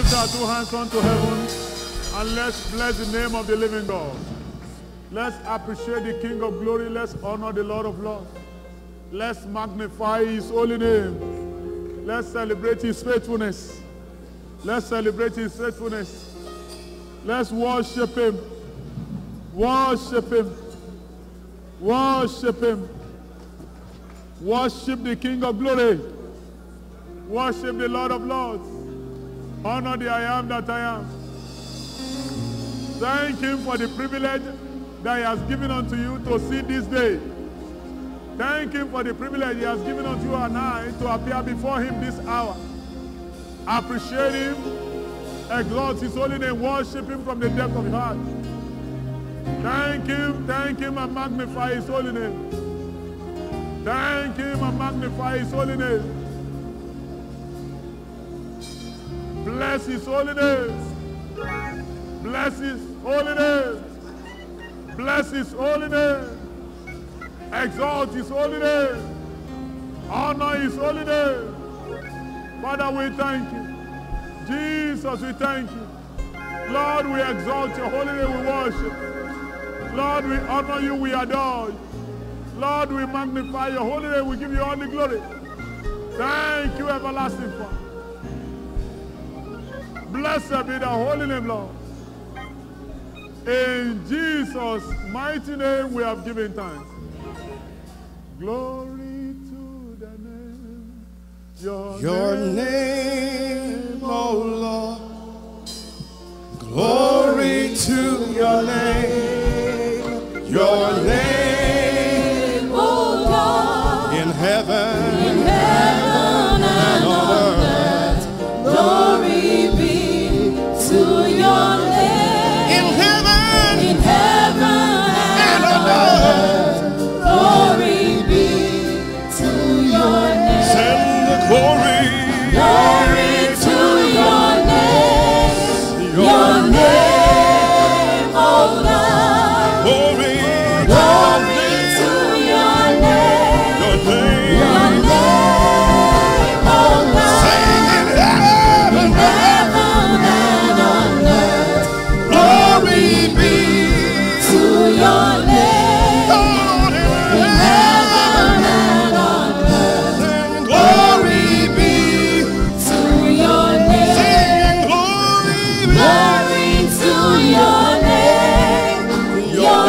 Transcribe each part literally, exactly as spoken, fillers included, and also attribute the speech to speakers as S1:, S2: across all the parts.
S1: lift our two hands unto heaven and let's bless the name of the living God. Let's appreciate the King of glory. Let's honor the Lord of lords. Let's magnify his holy name. Let's celebrate his faithfulness. Let's celebrate his faithfulness. Let's worship him. Worship him. Worship him. Worship the King of glory. Worship the Lord of lords. Honor the I am that I am. Thank him for the privilege that he has given unto you to see this day. Thank him for the privilege he has given unto you and I to appear before him this hour. Appreciate him, exalt his holy name, worship him from the depth of your heart. Thank him, thank him and magnify his holy name. Thank him and magnify his holy name. Bless his holy name. Bless his holy name. Bless his holy name. Exalt his holy name. Honor his holy name. Father, we thank you. Jesus, we thank you. Lord, we exalt your holy name, we worship. Lord, we honor you, we adore you. Lord, we magnify your holy name, we give you all the glory. Thank you, everlasting Father. Blessed be the holy name, Lord. In Jesus' mighty name we have given thanks. Glory to the name. Your,
S2: your name, name, oh Lord. Glory to your name. Your name, oh Lord. In heaven,
S3: in heaven and on earth. Glory be to your name.
S2: In heaven,
S3: in heaven and on earth. Glory be to your name.
S2: Send the glory.
S3: Glory to your name. Your, your name, name, oh Lord.
S2: Glory.
S3: Glory to your name.
S2: Your name.
S3: Your name, oh Lord.
S2: Sing in heaven.
S3: In heaven and on earth. Glory be to your name.
S2: God in
S3: In heaven and on earth. Glory be to your name.
S2: Sing glory.
S3: Glory to your name. Your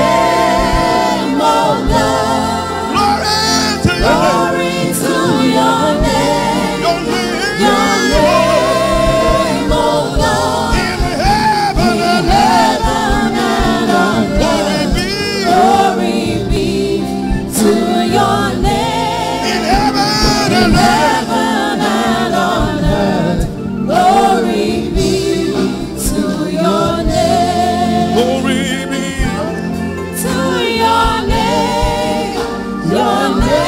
S3: name, oh Lord.
S2: Glory to your
S3: Glory to your name.
S2: Your name.
S3: Your name, oh Lord.
S2: In heaven
S3: In
S2: and
S3: heaven and on earth. Glory be to your name.
S2: in heaven
S3: In
S2: and
S3: heaven and on earth. Glory be to your name.
S2: glory be.
S3: To your name. Your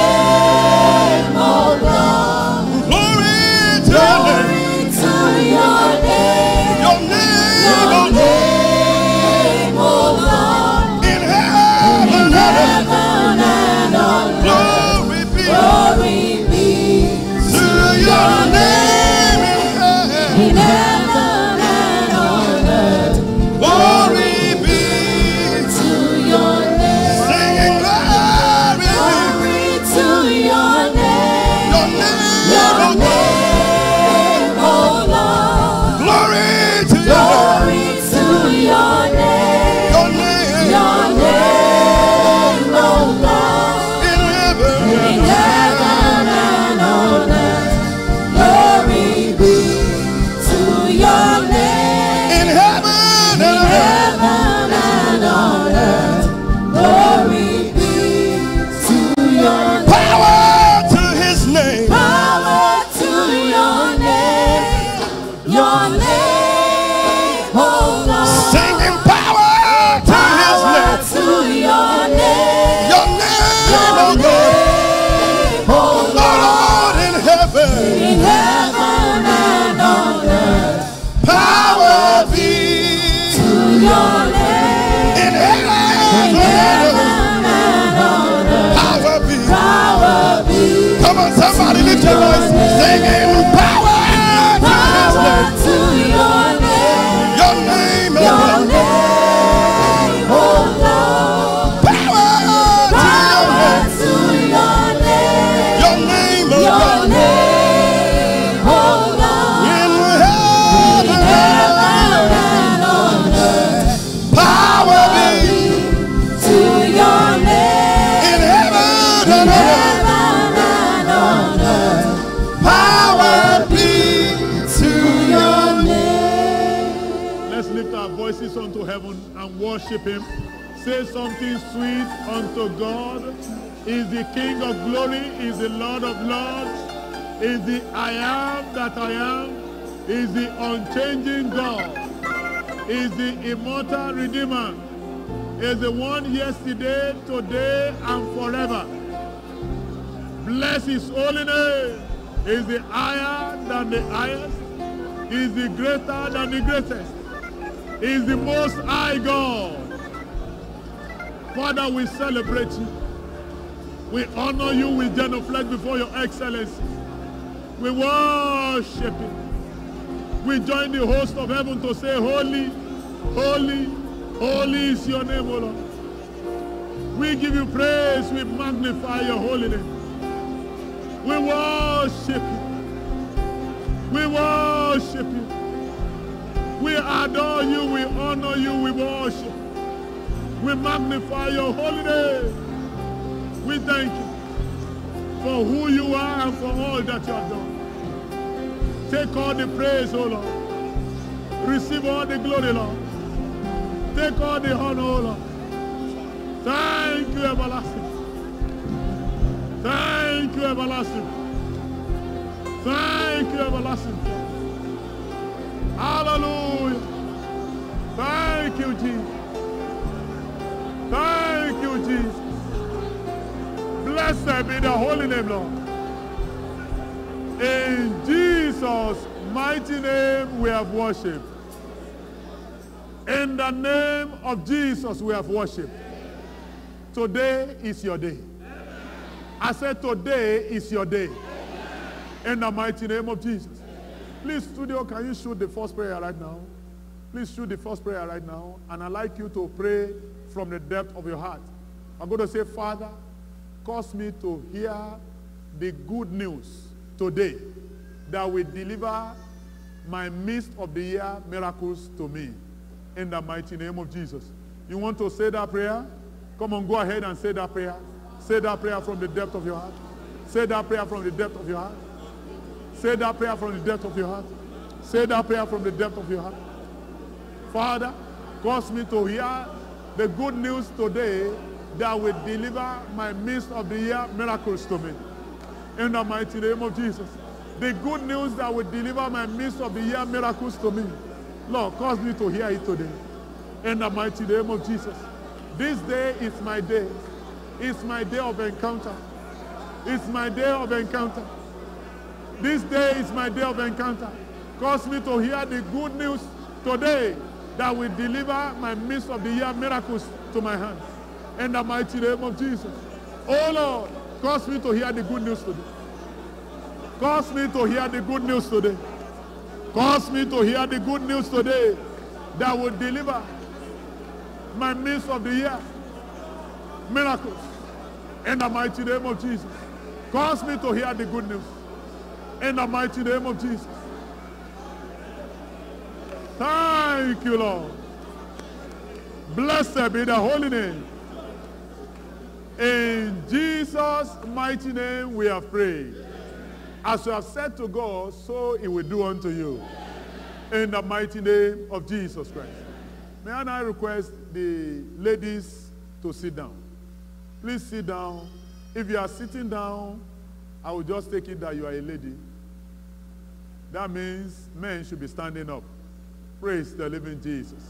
S3: name, oh Lord.
S2: Glory to your name.
S3: Glory to your name.
S2: Your name,
S3: Your
S2: oh Lord.
S3: name, oh Lord.
S2: In
S3: In
S2: heaven and
S3: heaven and on earth.
S2: glory be
S3: Glory be
S2: to your name.
S3: in heaven and on earth.
S2: Glory be.
S3: To your name.
S2: Singing glory.
S3: Glory to your name.
S2: Your name,
S3: Your
S2: oh Lord.
S3: name, oh Lord.
S2: Glory to your
S3: Glory to your name.
S2: Your name.
S3: Your name, oh Lord.
S2: In heaven
S3: In heaven and on earth. Glory be to
S1: voices unto heaven and worship him. Say something sweet unto God. Is the King of glory, is the Lord of lords, is the I am that I am, is the unchanging God, is the immortal Redeemer, is the one yesterday, today, and forever. Bless his holy name. Is the higher than the highest, is the greater than the greatest, is the most high God. Father, we celebrate you. We honor you. We genuflect before your excellency. We worship you. We join the host of heaven to say, holy, holy, holy is your name, O Lord. We give you praise. We magnify your holy name. We worship you. We worship you. We adore you. We honor you. We worship. We magnify your holy name. We thank you for who you are and for all that you have done. Take all the praise, O Lord. Receive all the glory, Lord. Take all the honor, O Lord. Thank you, everlasting. Thank you, everlasting. Thank you, everlasting. Hallelujah. Thank you, Jesus. Thank you, Jesus. Blessed be the holy name, Lord. In Jesus' mighty name we have worshipped. In the name of Jesus we have worshipped. Today is your day. I said today is your day. In the mighty name of Jesus. Please, studio, can you shoot the first prayer right now? Please shoot the first prayer right now. And I'd like you to pray from the depth of your heart. I'm going to say, Father, cause me to hear the good news today that will deliver my midst of the year miracles to me. In the mighty name of Jesus. You want to say that prayer? Come on, go ahead and say that prayer. Say that prayer from the depth of your heart. Say that prayer from the depth of your heart. Say that prayer from the depth of your heart. Say that prayer from the depth of your heart. Father, cause me to hear the good news today that will deliver my midst of the year miracles to me. In the mighty name of Jesus. The good news that will deliver my midst of the year miracles to me. Lord, cause me to hear it today. In the mighty name of Jesus. This day is my day. It's my day of encounter. It's my day of encounter. This day is my day of encounter. Cause me to hear the good news today that will deliver my midst of the year miracles to my hands. In the mighty name of Jesus. Oh Lord, cause me to hear the good news today. Cause me to hear the good news today. Cause me to hear the good news today that will deliver my midst of the year miracles. In the mighty name of Jesus. Cause me to hear the good news. In the mighty name of Jesus. Thank you, Lord. Blessed be the holy name. In Jesus' mighty name we have prayed. As you have said to God, so it will do unto you. In the mighty name of Jesus Christ. May I now request the ladies to sit down. Please sit down. If you are sitting down, I will just take it that you are a lady. That means men should be standing up. Praise the living Jesus.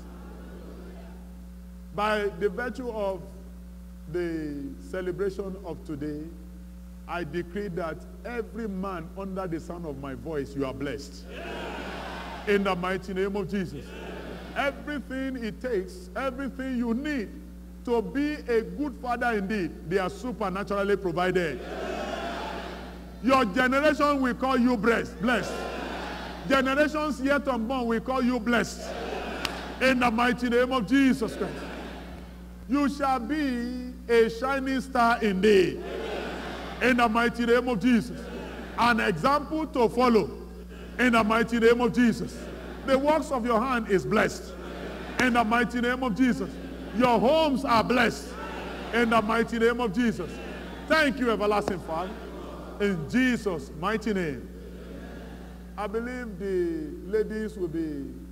S1: By the virtue of the celebration of today, I decree that every man under the sound of my voice, you are blessed. Yeah. In the mighty name of Jesus. Yeah. Everything it takes, everything you need to be a good father indeed, they are supernaturally provided. Yeah. Your generation will call you blessed. blessed. Yeah. Generations yet unborn will call you blessed. Yeah. In the mighty name of Jesus Christ. You shall be a shining star indeed. Yeah. In the mighty name of Jesus. An example to follow. In the mighty name of Jesus. The works of your hand is blessed. In the mighty name of Jesus. Your homes are blessed. In the mighty name of Jesus. Thank you, everlasting Father. In Jesus' mighty name. I believe the ladies will be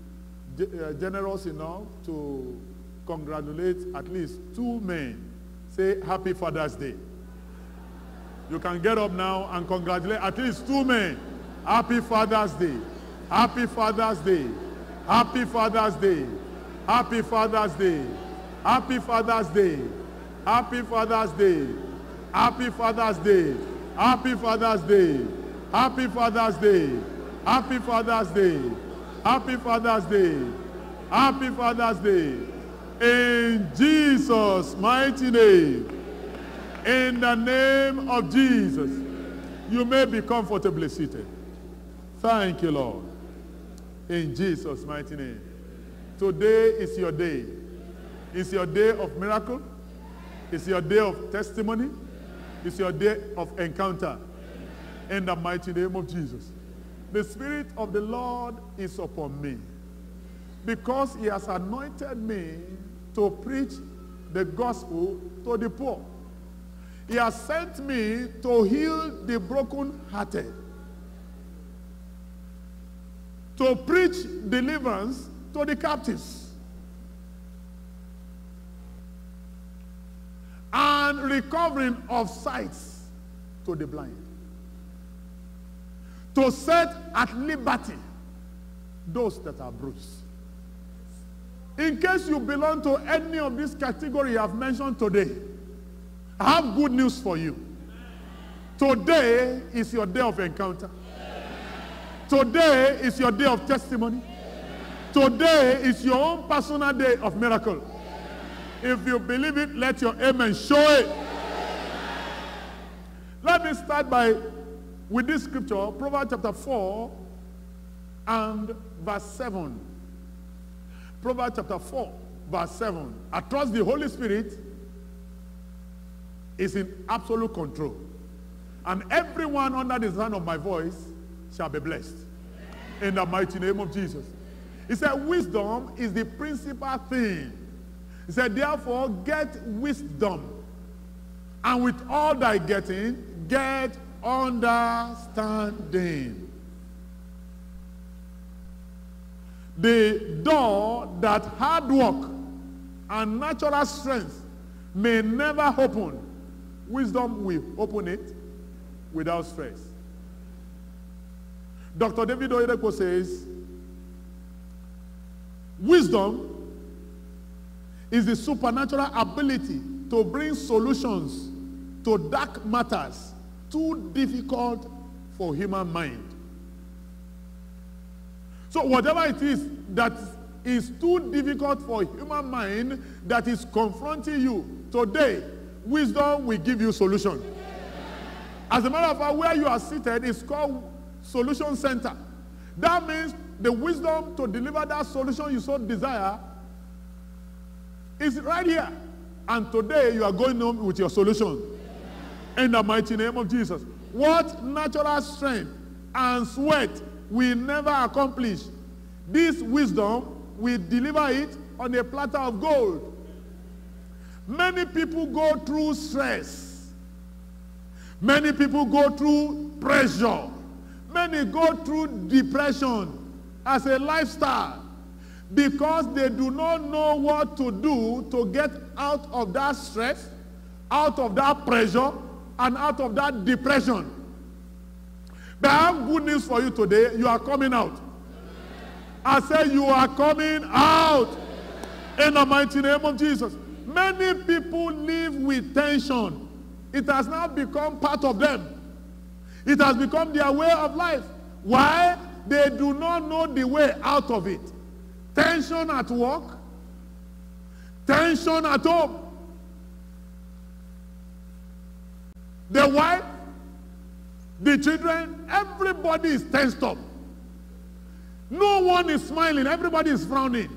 S1: uh, generous enough to congratulate at least two men. Say Happy Father's Day. You can get up now and congratulate at least two men. Happy Father's Day. Happy Father's Day. Happy Father's Day. Happy Father's Day. Happy Father's Day. Happy Father's Day. Happy Father's Day. Happy Father's Day. Happy Father's Day. Happy Father's Day. Happy Father's Day. Happy Father's Day. In Jesus' mighty name. In the name of Jesus. You may be comfortably seated. Thank you, Lord. In Jesus' mighty name. Today is your day. It's your day of miracle. It's your day of testimony. It's your day of encounter. In the mighty name of Jesus. The Spirit of the Lord is upon me, because he has anointed me to preach the gospel to the poor. He has sent me to heal the brokenhearted, to preach deliverance to the captives, and recovering of sights to the blind, to set at liberty those that are bruised. In case you belong to any of these categories I have mentioned today, I have good news for you. Today is your day of encounter. Today is your day of testimony. Today is your own personal day of miracle. If you believe it, let your amen show it. Let me start by with this scripture, Proverbs chapter four and verse seven. Proverbs chapter four, verse seven. I trust the Holy Spirit is in absolute control. And everyone under the sound of my voice shall be blessed. In the mighty name of Jesus. He said, wisdom is the principal thing. He said, therefore, get wisdom. And with all thy getting, get understanding. The door that hard work and natural strength may never open, wisdom will open it without stress. Doctor David Oyedepo says, wisdom is the supernatural ability to bring solutions to dark matters too difficult for human mind. So whatever it is that is too difficult for human mind that is confronting you today, wisdom will give you solution. As a matter of fact, where you are seated is called Solution Center. That means the wisdom to deliver that solution you so desire is right here. And today you are going home with your solution. In the mighty name of Jesus. What natural strength and sweat will never accomplish, this wisdom will deliver it on a platter of gold. Many people go through stress. Many people go through pressure. Many go through depression as a lifestyle because they do not know what to do to get out of that stress, out of that pressure, and out of that depression. But I have good news for you today. You are coming out. I say you are coming out in the mighty name of Jesus. Many people live with tension. It has now become part of them. It has become their way of life. Why? They do not know the way out of it. Tension at work, tension at home. The wife, the children, everybody is tensed up. No one is smiling, everybody is frowning.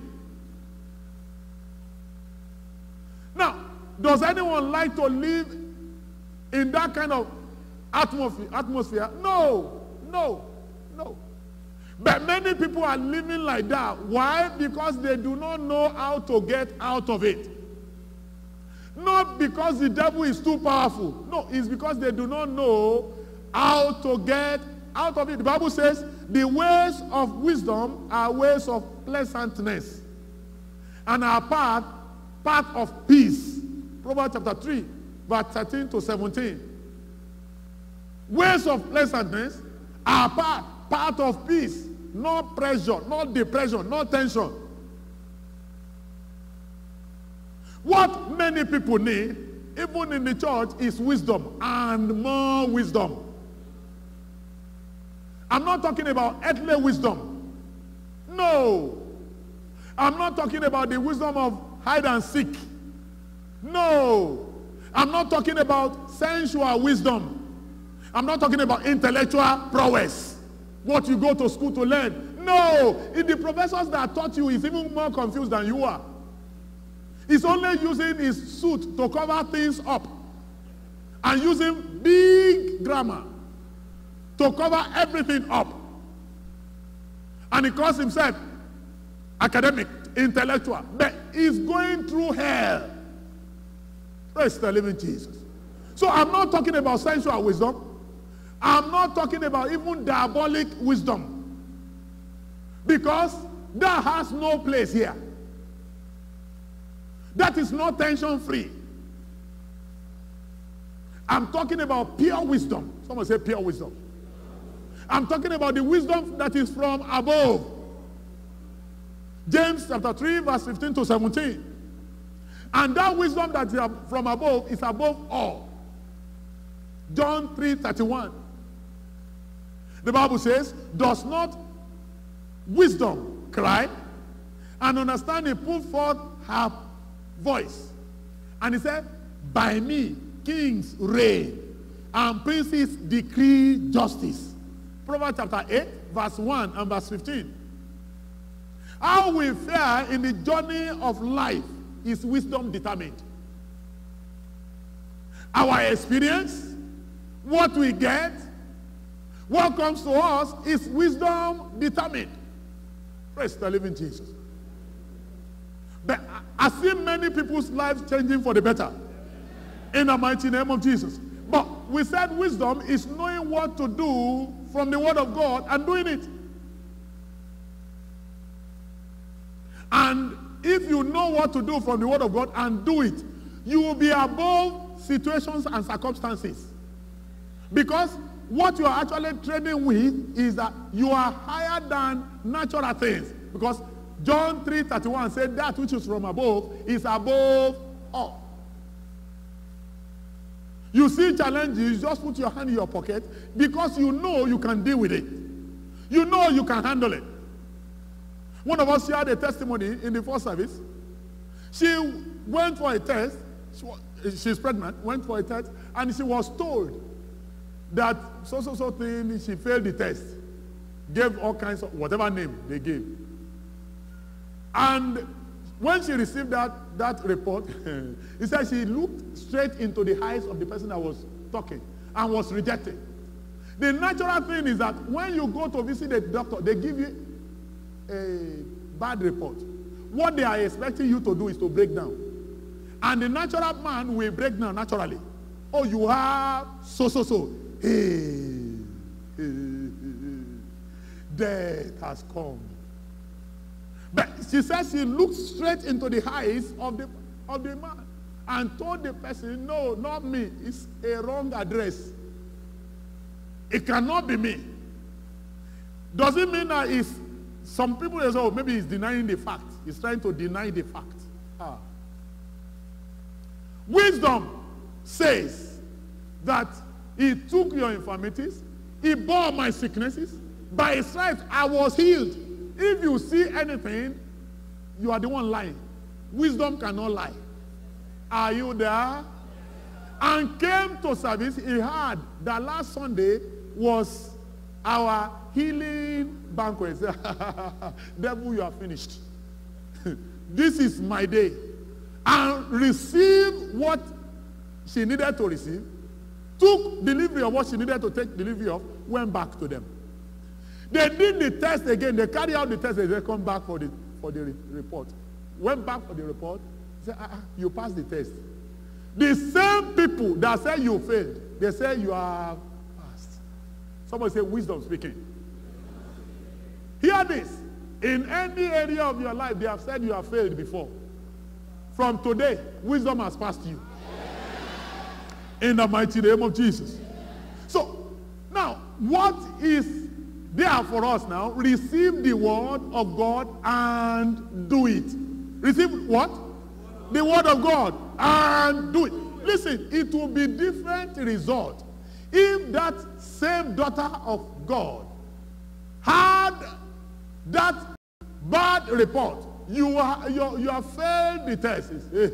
S1: Now, does anyone like to live in that kind of atmosphere? atmosphere? No, no, no. But many people are living like that. Why? Because they do not know how to get out of it. Not because the devil is too powerful. No, it's because they do not know how to get out of it, the Bible says, the ways of wisdom are ways of pleasantness, and our path, path of peace. Proverbs chapter three, verse thirteen to seventeen. Ways of pleasantness are path, path of peace. No pressure, no depression, no tension. What many people need, even in the church, is wisdom and more wisdom. I'm not talking about earthly wisdom. No. I'm not talking about the wisdom of hide and seek. No. I'm not talking about sensual wisdom. I'm not talking about intellectual prowess. What you go to school to learn. No. If the professors that taught you is even more confused than you are. He's only using his suit to cover things up. And using big grammar to cover everything up. And he calls himself academic, intellectual. But he's going through hell. Praise the living Jesus. So I'm not talking about sensual wisdom. I'm not talking about even diabolic wisdom. Because that has no place here. That is not tension free. I'm talking about pure wisdom. Someone say pure wisdom. I'm talking about the wisdom that is from above. James chapter three, verse fifteen to seventeen. And that wisdom that is from above is above all. John three thirty-one. The Bible says, does not wisdom cry, and understanding put forth her voice? And he said, by me kings reign, and princes decree justice. Proverbs chapter eight, verse one and verse fifteen. How we fare in the journey of life is wisdom determined. Our experience, what we get, what comes to us is wisdom determined. Praise the living Jesus. But I see many people's lives changing for the better. In the mighty name of Jesus. But we said wisdom is knowing what to do from the word of God and doing it. And if you know what to do from the word of God and do it, you will be above situations and circumstances. Because what you are actually trading with is that you are higher than natural things. Because John three thirty-one said that which is from above is above all. You see challenges, just put your hand in your pocket because you know you can deal with it. You know you can handle it. One of us shared a testimony in the first service. She went for a test. She was, she's pregnant, went for a test, and she was told that so, so, so thing, she failed the test. Gave all kinds of, whatever name they gave. And when she received that, that report, he said she looked straight into the eyes of the person that was talking and was rejected. The natural thing is that when you go to visit a doctor, they give you a bad report. What they are expecting you to do is to break down. And the natural man will break down naturally. Oh, you have so, so, so. Hey, hey, death has come. But she says she looked straight into the eyes of the, of the man and told the person, no, not me. It's a wrong address. It cannot be me. Does it mean that it's, some people say, oh, maybe he's denying the fact. He's trying to deny the fact. Ah. Wisdom says that he took your infirmities, he bore my sicknesses, by his stripes I was healed. If you see anything, you are the one lying. Wisdom cannot lie. Are you there? And came to service, he heard that last Sunday was our healing banquet. Devil, you are finished. This is my day. And received what she needed to receive, took delivery of what she needed to take delivery of, went back to them. They did the test again. They carried out the test. They come back for the, for the re report. Went back for the report. Said, ah, ah, you passed the test. The same people that say you failed, they say you are passed. Somebody say wisdom speaking. Hear this. In any area of your life, they have said you have failed before. From today, wisdom has passed you. In the mighty name of Jesus. So, now, what is there for us now? Receive the word of God and do it. Receive what? The word of God and do it. Listen, it will be different result if that same daughter of God had that bad report. You are you, you have failed the test. Hey,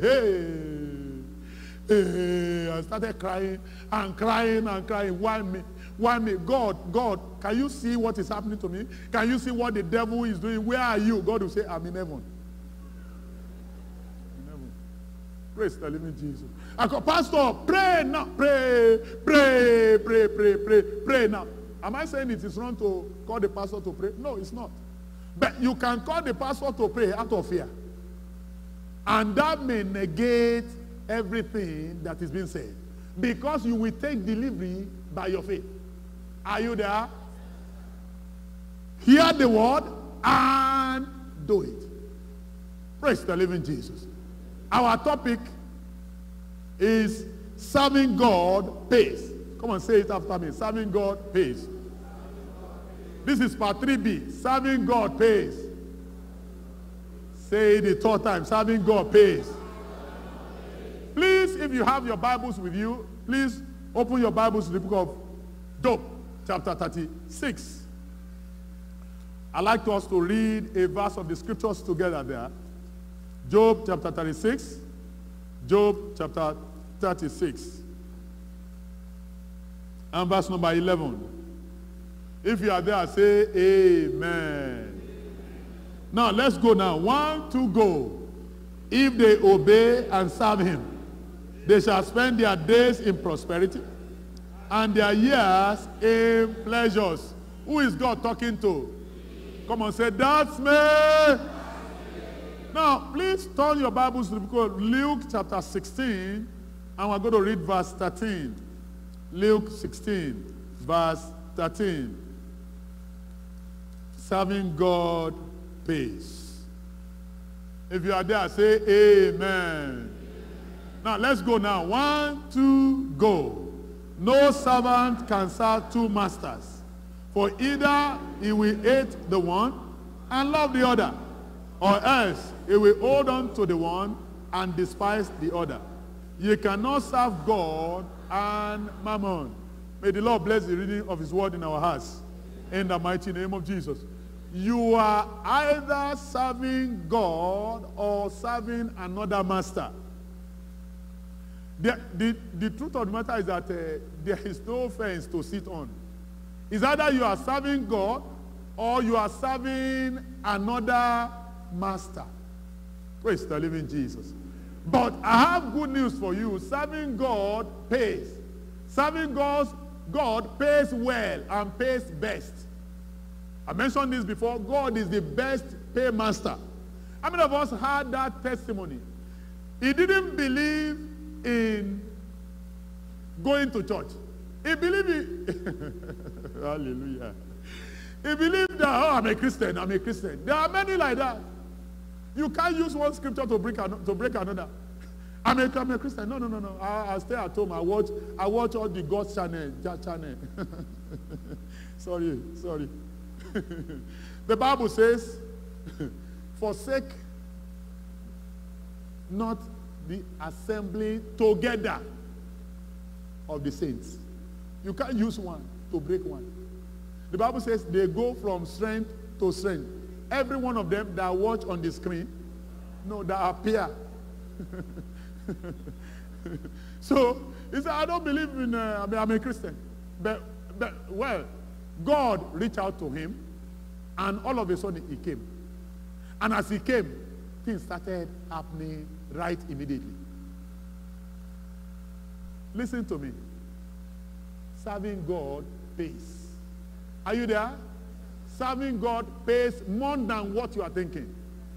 S1: hey, hey. I started crying and crying and crying. Why me? Why me? God, God, can you see what is happening to me? Can you see what the devil is doing? Where are you? God will say, I'm in heaven. In heaven. Praise the living Jesus. I go, Pastor, pray now. Pray, pray, pray, pray, pray, pray now. Am I saying it is wrong to call the pastor to pray? No, it's not. But you can call the pastor to pray out of fear. And that may negate everything that is being said. Because you will take delivery by your faith. Are you there? Hear the word and do it. Praise the living Jesus. Our topic is serving God pays. Come on, say it after me. Serving God pays. This is part three B. Serving God pays. Say it the third time. Serving God pays. Please, if you have your Bibles with you, please open your Bibles to the book of Job, chapter thirty-six. I'd like us to read a verse of the scriptures together there. Job chapter thirty-six. Job chapter thirty-six. And verse number eleven. If you are there, say amen. Now, let's go now. One, two, go. If they obey and serve him, they shall spend their days in prosperity and their years in pleasures. Who is God talking to? Come on, say, that's me. Now, please turn your Bibles to the book of Luke chapter sixteen, and we're going to read verse thirteen. Luke sixteen, verse thirteen. Serving God pays. If you are there, say amen. Now, let's go now. One, two, go. No servant can serve two masters, for either he will hate the one and love the other, or else he will hold on to the one and despise the other. You cannot serve God and mammon. May the Lord bless the reading of his word in our hearts. In the mighty name of Jesus. You are either serving God or serving another master. The, the, the truth of the matter is that uh, there is no fence to sit on. It's either you are serving God or you are serving another master. Praise the living Jesus. But I have good news for you. Serving God pays. Serving God's, God pays well and pays best. I mentioned this before. God is the best paymaster. How many of us had that testimony? He didn't believe in going to church. He believed in hallelujah. He believed that, oh, I'm a Christian, I'm a Christian. There are many like that. You can't use one scripture to break, an, to break another. I'm a, I'm a Christian. No, no, no, no. I, I stay at home. I watch, I watch all the God's channel. channel. sorry, sorry. The Bible says, forsake not the assembly together of the saints. You can't use one to break one. The Bible says they go from strength to strength. Every one of them that watch on the screen, no, that appear. So, he said, I don't believe in, uh, I mean, I'm a Christian. But, but, well, God reached out to him, and all of a sudden he came. And as he came, things started happening right immediately. Listen to me. Serving God pays. Are you there? Serving God pays more than what you are thinking.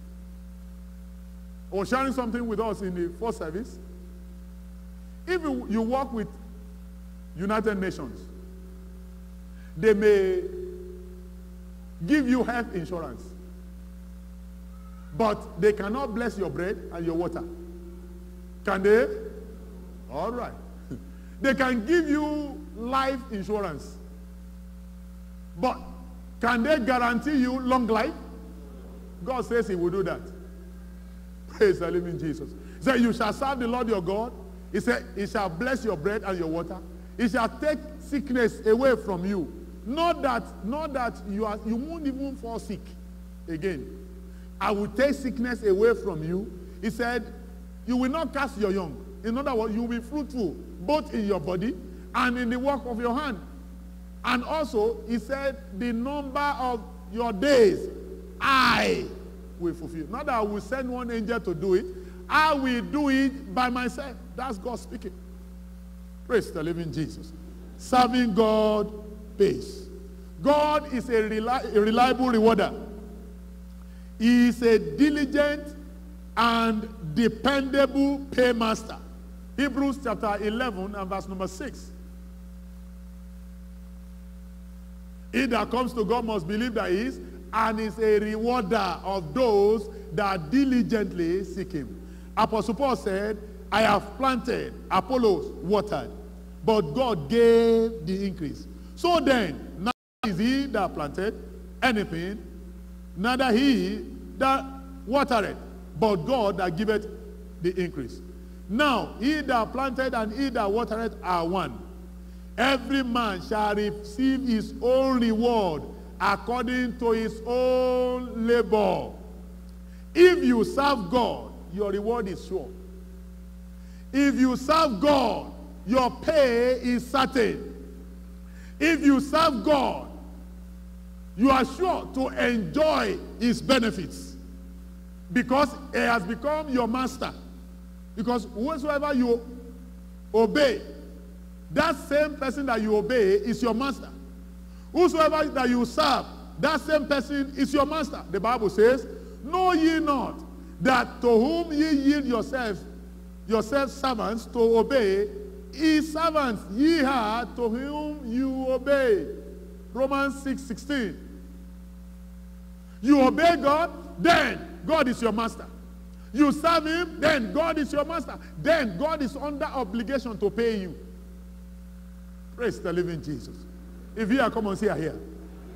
S1: I was sharing something with us in the first service. If you, you work with United Nations, They may give you health insurance, but they cannot bless your bread and your water. Can they? All right. They can give you life insurance, but can they guarantee you long life? God says he will do that. Praise the living Jesus. He said, you shall serve the Lord your God. He said, he shall bless your bread and your water. He shall take sickness away from you. Not that, not that you are, you won't even fall sick again. I will take sickness away from you. He said, you will not cast your young. In other words, you will be fruitful, both in your body and in the work of your hand. And also, he said, the number of your days, I will fulfill. Not that I will send one angel to do it. I will do it by myself. That's God speaking. Praise the living Jesus. Serving God pays. God is a, reli a reliable rewarder. He is a diligent and dependable paymaster. Hebrews chapter eleven and verse number six. He that comes to God must believe that he is, and is a rewarder of those that diligently seek him. Apostle Paul said, I have planted, Apollos watered, but God gave the increase. So then, neither is he that planted anything, neither he that watered, but God that giveth the increase. Now, he that planted and he that watered are one. Every man shall receive his own reward according to his own labor. If you serve God, your reward is sure. If you serve God, your pay is certain. If you serve God, you are sure to enjoy his benefits, because he has become your master. Because whosoever you obey, that same person that you obey is your master. Whosoever that you serve, that same person is your master. The Bible says, know ye not that to whom ye yield yourself, yourself servants to obey, is servants ye are to whom you obey. Romans six sixteen. You obey God, then God is your master. You serve him, then God is your master. Then God is under obligation to pay you. Praise the living Jesus. If you are, come on, say I here.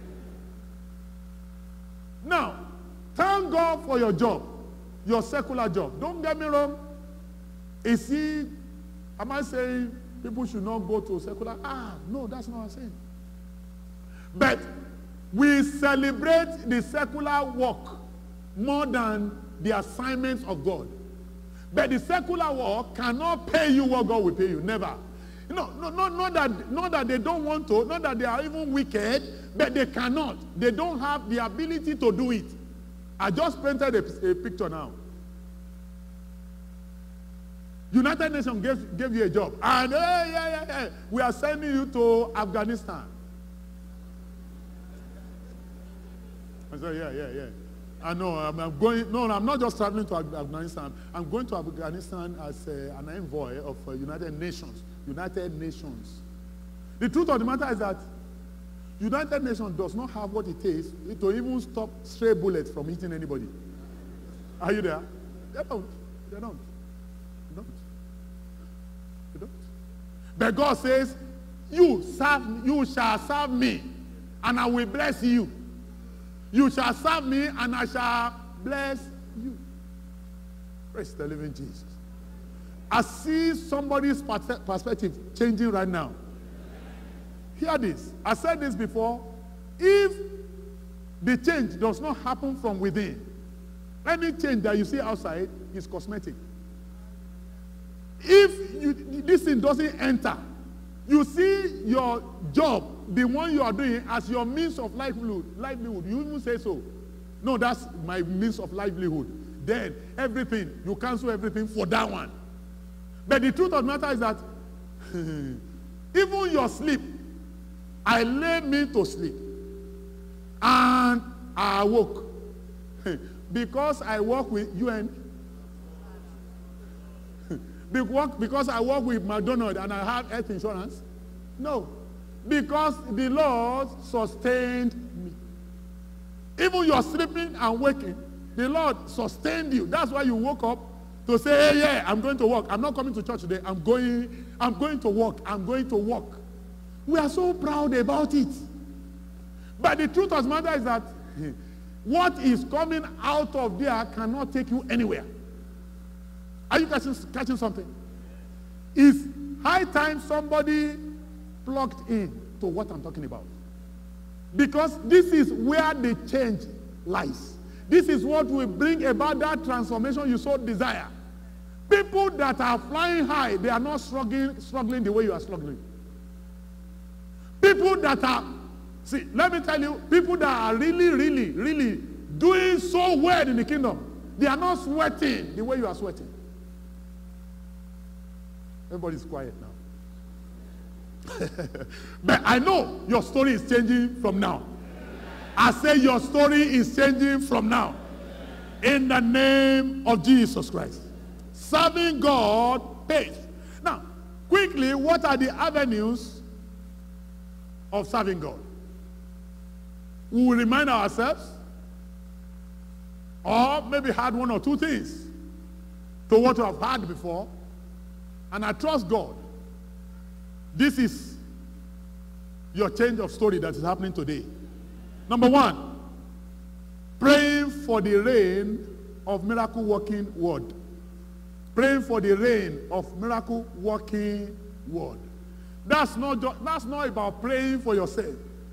S1: Now, thank God for your job, your secular job. Don't get me wrong. Is he, am I saying people should not go to secular? Ah, no, that's not what I'm saying. But we celebrate the secular work more than the assignments of God. But the secular work cannot pay you what God will pay you. Never. No, no, no, not that, not that they don't want to, not that they are even wicked, but they cannot. They don't have the ability to do it. I just printed a, a picture now. United Nations gave, gave you a job. And hey, yeah, yeah, yeah, we are sending you to Afghanistan. I said, yeah, yeah, yeah. I know, I'm, I'm going, no, I'm not just traveling to Afghanistan. I'm going to Afghanistan as a, an envoy of uh, United Nations. United Nations. The truth of the matter is that United Nations does not have what it takes to even stop stray bullets from hitting anybody. Are you there? They don't. They don't. They don't. They don't. But God says, you serve, you shall serve me, and I will bless you. You shall serve me, and I shall bless you. Praise the living Jesus. I see somebody's perspective changing right now. Hear this. I said this before. If the change does not happen from within, any change that you see outside is cosmetic. If you, this thing doesn't enter, you see your job, the one you are doing, as your means of livelihood, livelihood. You even say so. No, that's my means of livelihood. Then everything, you cancel everything for that one. But the truth of the matter is that even your sleep, I lay me to sleep and I awoke because I work with U N. Because I work with McDonald's and I have health insurance. No. Because the Lord sustained me. Even you're sleeping and waking, the Lord sustained you. That's why you woke up to say, hey, yeah, I'm going to work. I'm not coming to church today. I'm going, I'm going to work. I'm going to work. We are so proud about it. But the truth of the matter is that what is coming out of there cannot take you anywhere. Are you catching, catching something? It's high time somebody plugged in to what I'm talking about. Because this is where the change lies. This is what will bring about that transformation you so desire. People that are flying high, they are not struggling, struggling the way you are struggling. People that are, see, let me tell you, people that are really, really, really doing so well in the kingdom, they are not sweating the way you are sweating. Everybody's quiet now. But I know your story is changing from now. I say your story is changing from now. In the name of Jesus Christ. Serving God pays. Now, quickly, what are the avenues of serving God? We will remind ourselves, or maybe had one or two things to what we have had before, and I trust God. This is your change of story that is happening today. Number one, praying for the rain of miracle working word. Praying for the rain of miracle working word. That's not just, that's not about praying for yourself.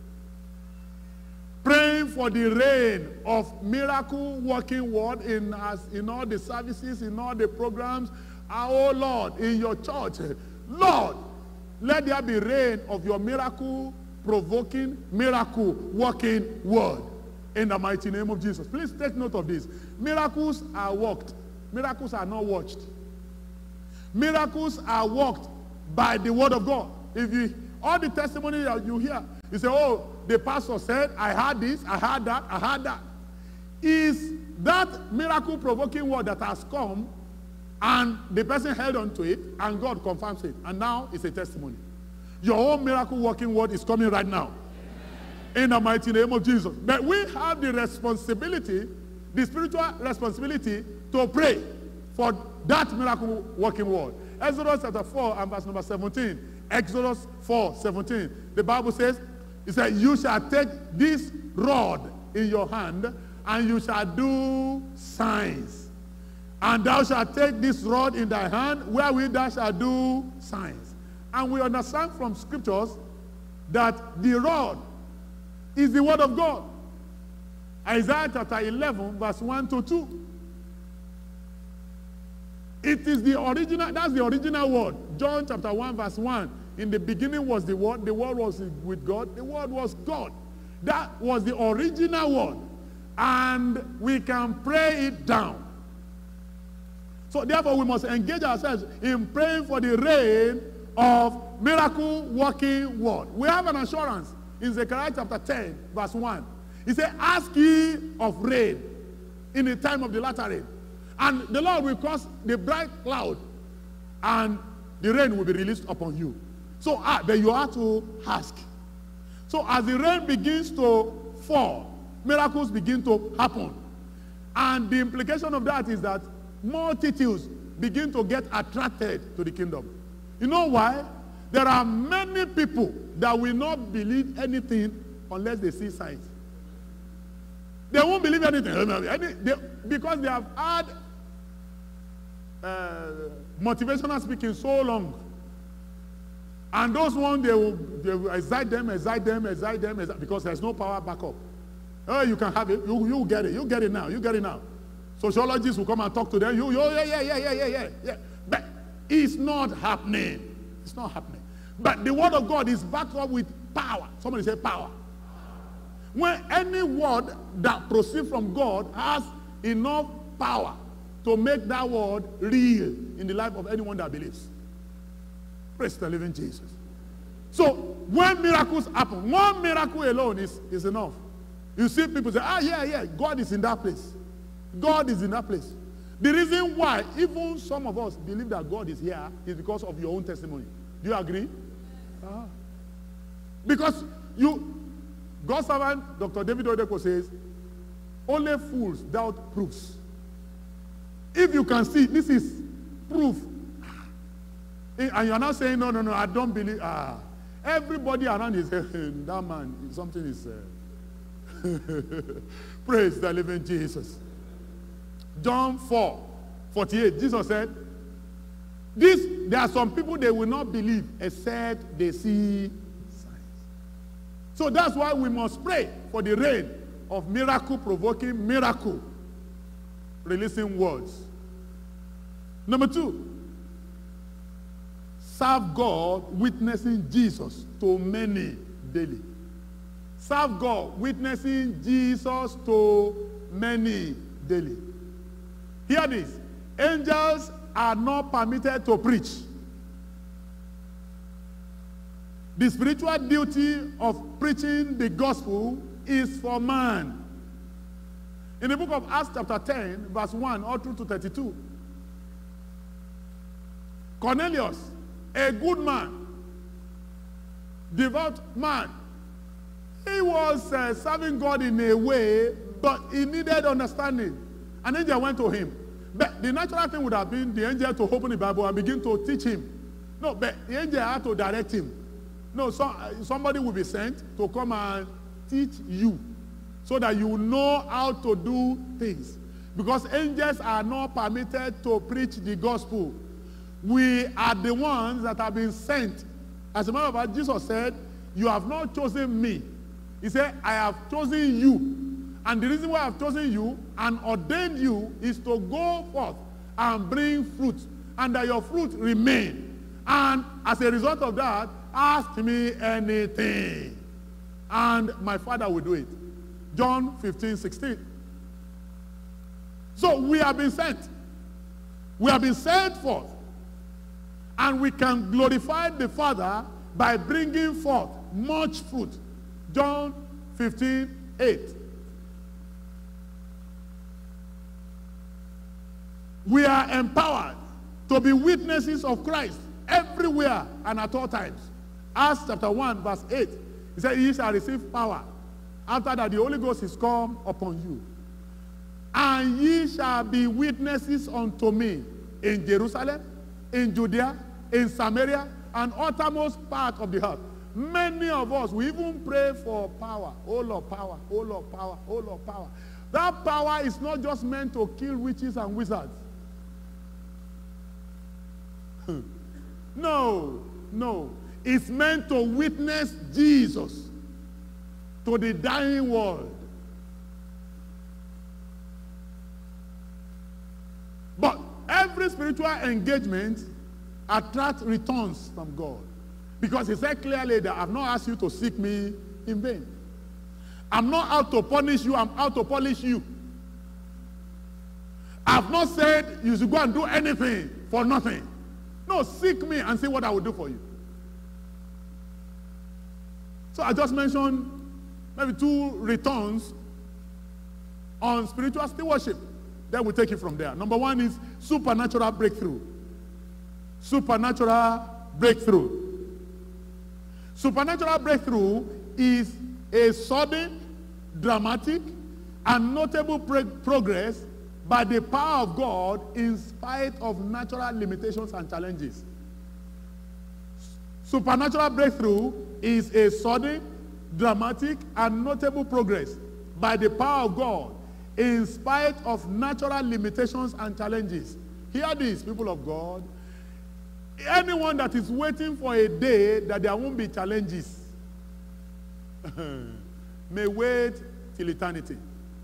S1: Praying for the rain of miracle working word in as in all the services, in all the programs. Oh Lord, in your church, Lord, let there be rain of your miracle provoking, miracle working word. In the mighty name of Jesus. Please take note of this. Miracles are worked. Miracles are not watched. Miracles are worked by the word of God. If you, all the testimony that you hear, you say, oh, the pastor said, I heard this, I heard that, I heard that. Is that miracle provoking word that has come and the person held on to it and God confirms it. And now it's a testimony. Your own miracle working word is coming right now. In the mighty name of Jesus. But we have the responsibility, the spiritual responsibility to pray for that miracle working word. Exodus chapter four and verse number seventeen. Exodus four, seventeen. The Bible says, it said, you shall take this rod in your hand and you shall do signs. And thou shalt take this rod in thy hand wherewith thou shalt do signs. And we understand from scriptures that the rod is the word of God. Isaiah chapter eleven, verse one to two. It is the original, that's the original word. John chapter one, verse one. In the beginning was the word, the word was with God, the word was God. That was the original word. And we can pray it down. So therefore we must engage ourselves in praying for the rain of miracle working word. We have an assurance in Zechariah chapter ten, verse one. He said, ask ye of rain in the time of the latter rain. And the Lord will cause the bright cloud and the rain will be released upon you. So ah, but you have to ask. So as the rain begins to fall, miracles begin to happen. And the implication of that is that multitudes begin to get attracted to the kingdom. You know why? There are many people that will not believe anything unless they see signs. They won't believe anything Any, they, because they have had uh, motivational speaking so long. And those ones, they will, they will excite them, excite them, excite them, excite, because there's no power backup. Oh, you can have it. You, you get it. You get it now. You get it now. Sociologists will come and talk to them. You, you yeah, yeah, yeah, yeah, yeah, yeah, yeah. But it's not happening. It's not happening. But the word of God is backed up with power. Somebody say power. When any word that proceeds from God has enough power to make that word real in the life of anyone that believes. Praise the living Jesus. So when miracles happen, one miracle alone is, is enough. You see people say, ah, yeah, yeah, God is in that place. God is in that place. The reason why even some of us believe that God is here is because of your own testimony. Do you agree? Ah. Because you, God's servant, Doctor David Odeko says, only fools doubt proofs. If you can see, this is proof. And you're not saying, no, no, no, I don't believe. Ah, everybody around is saying, that man, something is. Uh, praise the living Jesus. John four, forty-eight, Jesus said, this, there are some people they will not believe except they see signs. So that's why we must pray for the rain of miracle-provoking miracle, releasing words. Number two, serve God witnessing Jesus to many daily. Serve God witnessing Jesus to many daily. Hear this. Angels are not permitted to preach. The spiritual duty of preaching the gospel is for man. In the book of Acts chapter ten, verse one all through to thirty-two, Cornelius, a good man, devout man, he was uh, serving God in a way, but he needed understanding. An angel went to him. But the natural thing would have been the angel to open the Bible and begin to teach him. No, but the angel had to direct him. No, so, uh, somebody will be sent to come and teach you so that you know how to do things. Because angels are not permitted to preach the gospel. We are the ones that have been sent. As a matter of fact, Jesus said, you have not chosen me. He said, I have chosen you. And the reason why I have chosen you and ordained you is to go forth and bring fruit, and that your fruit remain. And as a result of that, ask me anything, and my Father will do it. John fifteen, sixteen. So we have been sent. We have been sent forth. And we can glorify the Father by bringing forth much fruit. John fifteen, eight. We are empowered to be witnesses of Christ everywhere and at all times. Acts chapter one, verse eight. He said, ye shall receive power after that the Holy Ghost is come upon you. And ye shall be witnesses unto me in Jerusalem, in Judea, in Samaria, and uttermost part of the earth. Many of us, we even pray for power. Oh Lord, power. Oh Lord, power. Oh Lord, power. That power is not just meant to kill witches and wizards. No, no. It's meant to witness Jesus to the dying world. But every spiritual engagement attracts returns from God. Because he said clearly that I've not asked you to seek me in vain. I'm not out to punish you, I'm out to polish you. I've not said you should go and do anything for nothing. No, seek me and see what I will do for you. So I just mentioned maybe two returns on spiritual stewardship. Then we'll take it from there. Number one is supernatural breakthrough. Supernatural breakthrough. Supernatural breakthrough is a sudden, dramatic, and notable progress by the power of God in spite of natural limitations and challenges. Supernatural breakthrough is a sudden, dramatic, and notable progress by the power of God in spite of natural limitations and challenges. Hear this, people of God. Anyone that is waiting for a day that there won't be challenges may wait till eternity.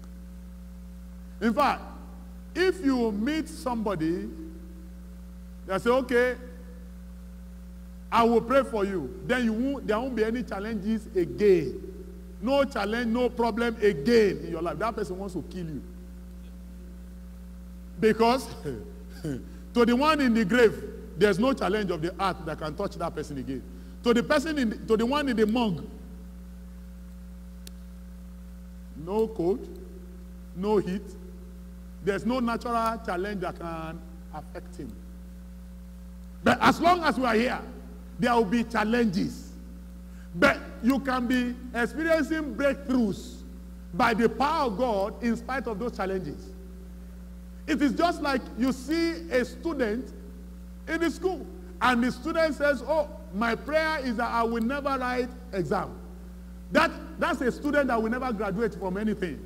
S1: In fact, if you meet somebody that say, okay, I will pray for you, then you won't, there won't be any challenges again. No challenge, no problem again in your life. That person wants to kill you. Because to the one in the grave, there's no challenge of the earth that can touch that person again. To the person in the, to the one in the morgue, no cold, no heat. There's no natural challenge that can affect him. But as long as we are here, there will be challenges. But you can be experiencing breakthroughs by the power of God in spite of those challenges. It is just like you see a student in the school, and the student says, oh, my prayer is that I will never write exam. That, that's a student that will never graduate from anything.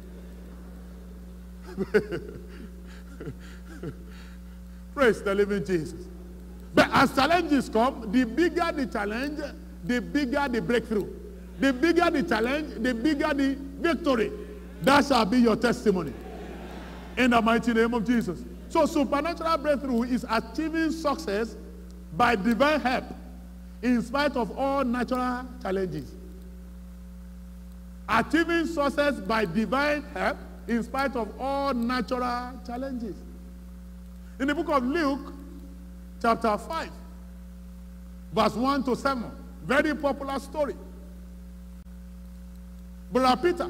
S1: Praise the living Jesus. But as challenges come, the bigger the challenge, the bigger the breakthrough. The bigger the challenge, the bigger the victory. That shall be your testimony. In the mighty name of Jesus. So supernatural breakthrough is achieving success by divine help in spite of all natural challenges. Achieving success by divine help in spite of all natural challenges. In the book of Luke, chapter five, verse one to seven, very popular story. Brother Peter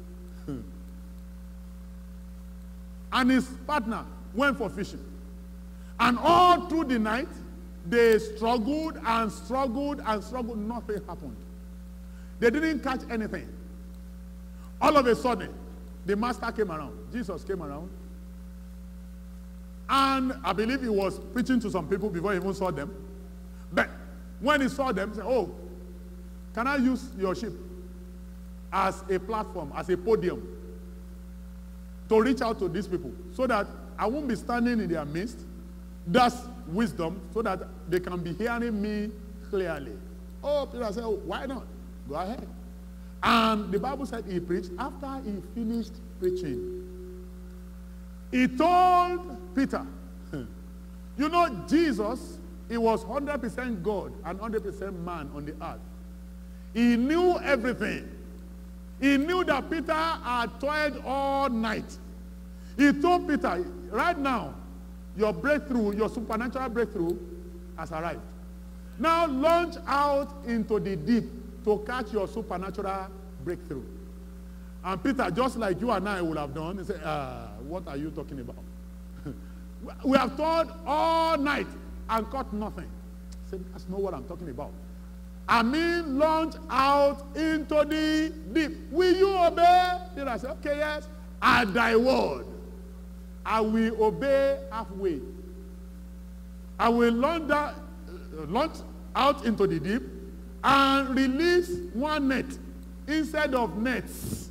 S1: and his partner went for fishing. And all through the night, they struggled and struggled and struggled. Nothing happened. They didn't catch anything. All of a sudden, the master came around. Jesus came around. And I believe he was preaching to some people before he even saw them. But when he saw them, he said, oh, can I use your ship as a platform, as a podium, to reach out to these people so that I won't be standing in their midst? That's wisdom, so that they can be hearing me clearly. Oh, Peter said, oh, why not? Go ahead. And the Bible said he preached. After he finished preaching, he told Peter, you know, Jesus, he was one hundred percent God and one hundred percent man on the earth. He knew everything. He knew that Peter had toiled all night. He told Peter, right now, your breakthrough, your supernatural breakthrough has arrived. Now launch out into the deep to catch your supernatural breakthrough. And Peter, just like you and I would have done, he said, uh, what are you talking about? We have toiled all night and caught nothing. I said, that's not what I'm talking about. I mean, launch out into the deep. Will you obey? Then I said, okay, yes. At thy word, I will obey halfway. I will launch, that, uh, launch out into the deep and release one net instead of nets.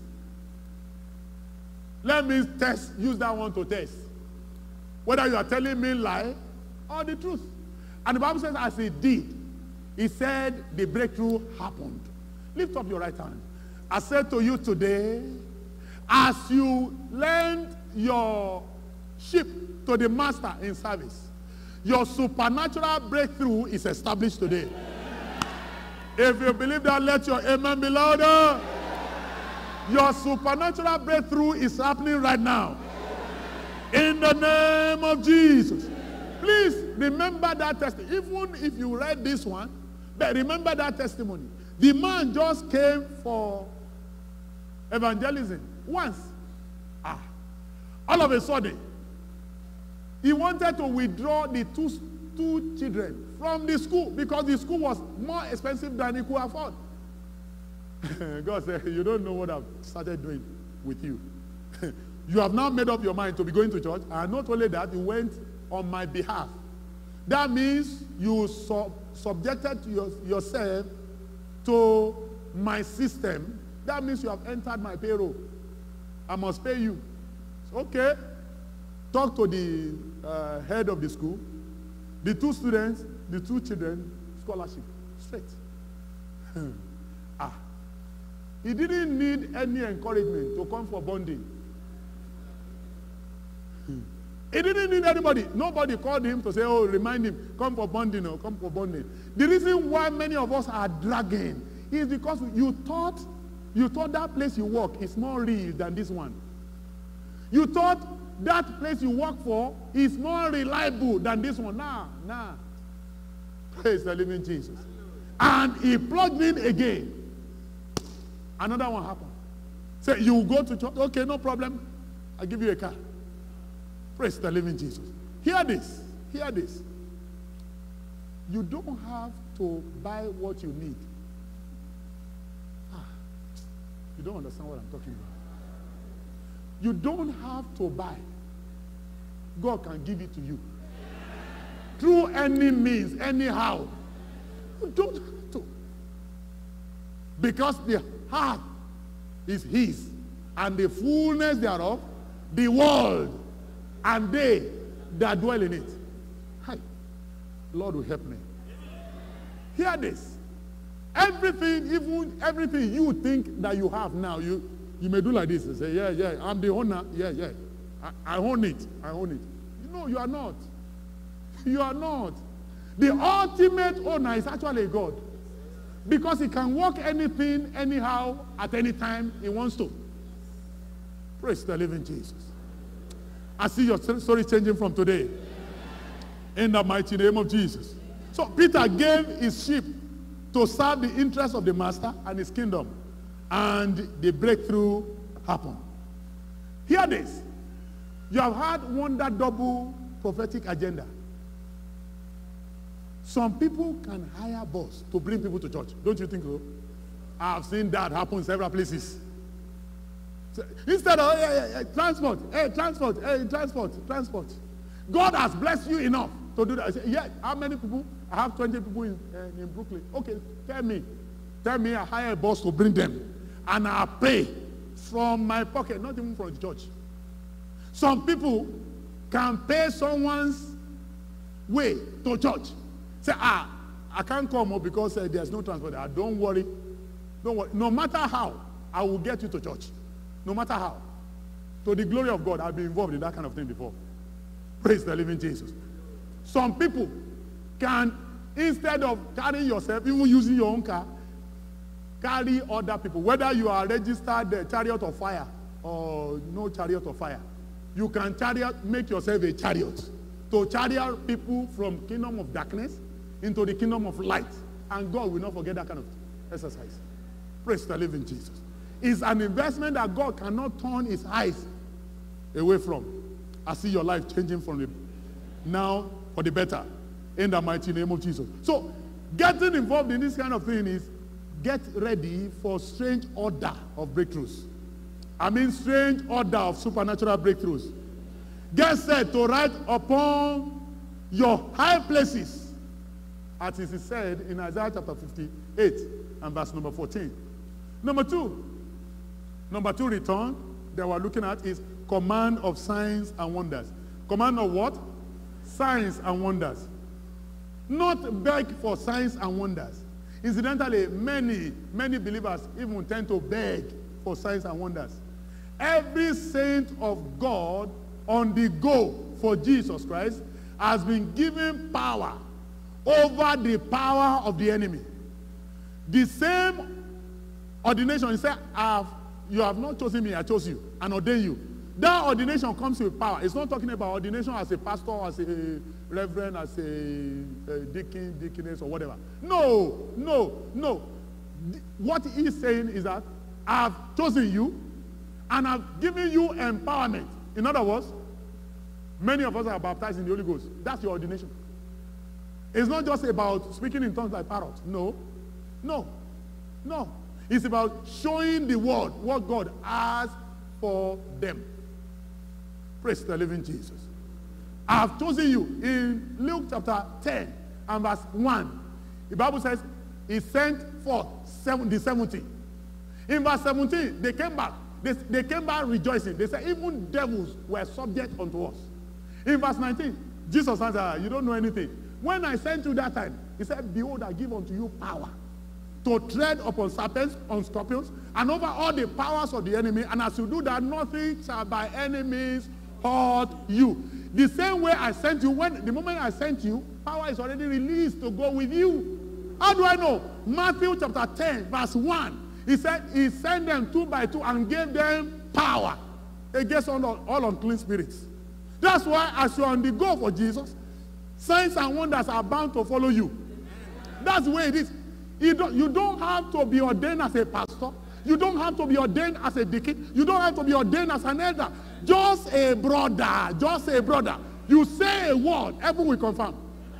S1: Let me test, use that one to test whether you are telling me lie or the truth. And the Bible says, as he did, he said the breakthrough happened. Lift up your right hand. I said to you today, as you lend your ship to the master in service, your supernatural breakthrough is established today. If you believe that, let your amen be louder. Your supernatural breakthrough is happening right now. In the name of Jesus. Please remember that testimony. Even if you read this one, but remember that testimony. The man just came for evangelism once. Ah. All of a sudden, he wanted to withdraw the two, two children from the school because the school was more expensive than he could afford. God said, you don't know what I've started doing with you. You have now made up your mind to be going to church, and not only that, you went on my behalf. That means you sub subjected to your, yourself to my system. That means you have entered my payroll. I must pay you. Okay. Talk to the uh, head of the school, the two students, the two children, scholarship, straight. ah. He didn't need any encouragement to come for bonding. He didn't need anybody. Nobody called him to say, oh, remind him, come for bonding or come for bonding. The reason why many of us are dragging is because you thought, you thought that place you work is more real than this one. You thought that place you work for is more reliable than this one. Nah, nah. Praise the living Jesus. And he plugged in again. Another one happened. Say, you go to church? Okay, no problem. I'll give you a car. Praise the living Jesus. Hear this. Hear this. You don't have to buy what you need. You don't understand what I'm talking about. You don't have to buy. God can give it to you. Through any means, anyhow. You don't have to. Because the heart is his, and the fullness thereof, the world, and they that dwell in it. Hi. Lord will help me. Hear this. Everything, even everything you think that you have now, you, you may do like this and say, yeah, yeah, I'm the owner. Yeah, yeah. I, I own it. I own it. No, you are not. You are not. The ultimate owner is actually God. Because he can work anything, anyhow, at any time he wants to. Praise the living Jesus. I see your story changing from today. In the mighty name of Jesus. So Peter gave his sheep to serve the interests of the master and his kingdom. And the breakthrough happened. Hear this. You have had wonder double prophetic agenda. Some people can hire boss to bring people to church. Don't you think so? I've seen that happen several places. So instead of, hey, hey, hey, transport, hey, transport, hey, transport, transport. God has blessed you enough to do that. I say, yeah, how many people? I have twenty people in, uh, in Brooklyn. Okay, tell me. Tell me I hire a boss to bring them. And I pay from my pocket, not even from the church. Some people can pay someone's way to church. Say, ah, I can't come up because uh, there's no transport. Ah, don't worry. Don't worry. No matter how, I will get you to church. No matter how. To the glory of God, I've been involved in that kind of thing before. Praise the living Jesus. Some people can, instead of carrying yourself, even using your own car, carry other people. Whether you are registered uh, chariot of fire or no chariot of fire, you can chariot, make yourself a chariot to chariot people from kingdom of darkness into the kingdom of light. And God will not forget that kind of exercise. Praise the living Jesus. It's an investment that God cannot turn his eyes away from. I see your life changing from the now for the better in the mighty name of Jesus. So getting involved in this kind of thing is get ready for strange order of breakthroughs. I mean strange order of supernatural breakthroughs. Get set to ride upon your high places, as it is said in Isaiah chapter fifty-eight and verse number fourteen. Number two, number two return that we're looking at is command of signs and wonders. Command of what? Signs and wonders. Not beg for signs and wonders. Incidentally, many, many believers even tend to beg for signs and wonders. Every saint of God on the go for Jesus Christ has been given power over the power of the enemy. The same ordination, he said, I have, you have not chosen me, I chose you and ordained you. That ordination comes with power. It's not talking about ordination as a pastor, as a reverend, as a, a deacon, deaconess, or whatever. No, no, no. What he's saying is that I've chosen you and I've given you empowerment. In other words, many of us are baptized in the Holy Ghost. That's your ordination. It's not just about speaking in tongues like parrots. No, no, no. It's about showing the world what God has for them. Praise the living Jesus. I have chosen you. In Luke chapter ten and verse one, the Bible says, he sent forth seven, the seventy. In verse seventeen, they came back. They, they came back rejoicing. They said, even devils were subject unto us. In verse nineteen, Jesus answered, you don't know anything. When I sent you that time, he said, behold, I give unto you power to tread upon serpents, on scorpions, and over all the powers of the enemy. And as you do that, nothing shall by any means hurt you. The same way I sent you, when the moment I sent you, power is already released to go with you. How do I know? Matthew chapter ten, verse one. He said he sent them two by two and gave them power against all, all unclean spirits. That's why as you're on the go for Jesus, signs and wonders are bound to follow you. That's the way it is. You don't, you don't have to be ordained as a pastor. You don't have to be ordained as a deacon. You don't have to be ordained as an elder. Just a brother. Just a brother. You say a word, heaven will confirm.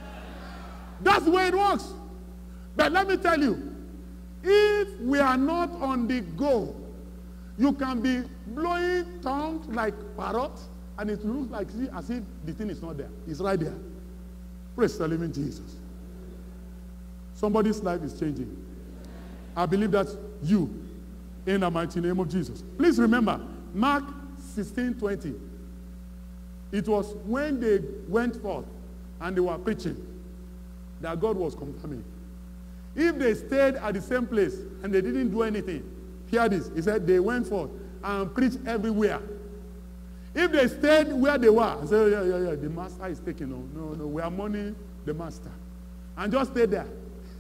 S1: That's the way it works. But let me tell you, if we are not on the go You can be blowing tongues like parrot, and it looks like as if the thing is not there. It's right there. Praise the living Jesus. Somebody's life is changing. I believe that's you, in the mighty name of Jesus. Please remember, Mark sixteen twenty. It was when they went forth and they were preaching that God was confirming. If they stayed at the same place and they didn't do anything, hear this. He said they went forth and preached everywhere. If they stayed where they were and said, yeah, yeah, yeah, the master is taking on. No, no, we are mourning the master. And just stay there.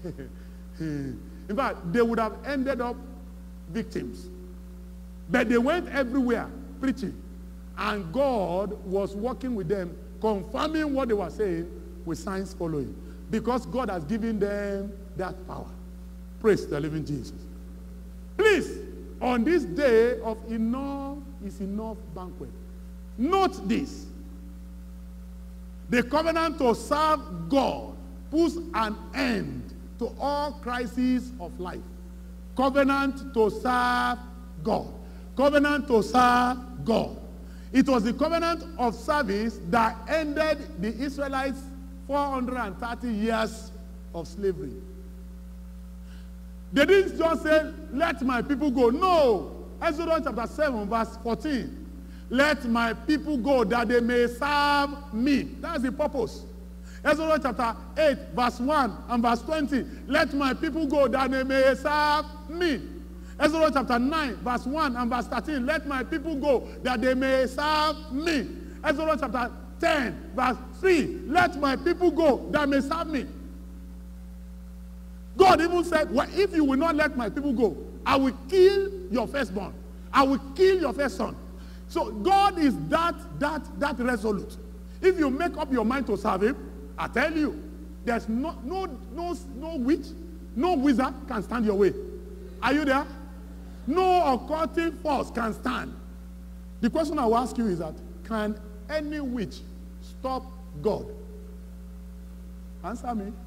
S1: In fact, they would have ended up victims. But they went everywhere preaching. And God was working with them, confirming what they were saying with signs following. Because God has given them that power. Praise the living Jesus. Please, on this day of enough is enough banquet, note this. The covenant to serve God puts an end to all crises of life. Covenant to serve God. Covenant to serve God. It was the covenant of service that ended the Israelites' four hundred thirty years of slavery. They didn't just say, let my people go. No. Exodus chapter seven, verse fourteen. Let my people go that they may serve me. That's the purpose. Exodus chapter eight, verse one and verse twenty. Let my people go that they may serve me. Exodus chapter nine, verse one and verse thirteen. Let my people go that they may serve me. Exodus chapter ten, verse three. Let my people go that may serve me. God even said, well, if you will not let my people go, I will kill your firstborn. I will kill your first son. So God is that, that, that resolute. If you make up your mind to serve him, I tell you, there's no, no, no, no witch, no wizard can stand your way. Are you there? No occulting force can stand. The question I will ask you is that, can any witch stop God? Answer me.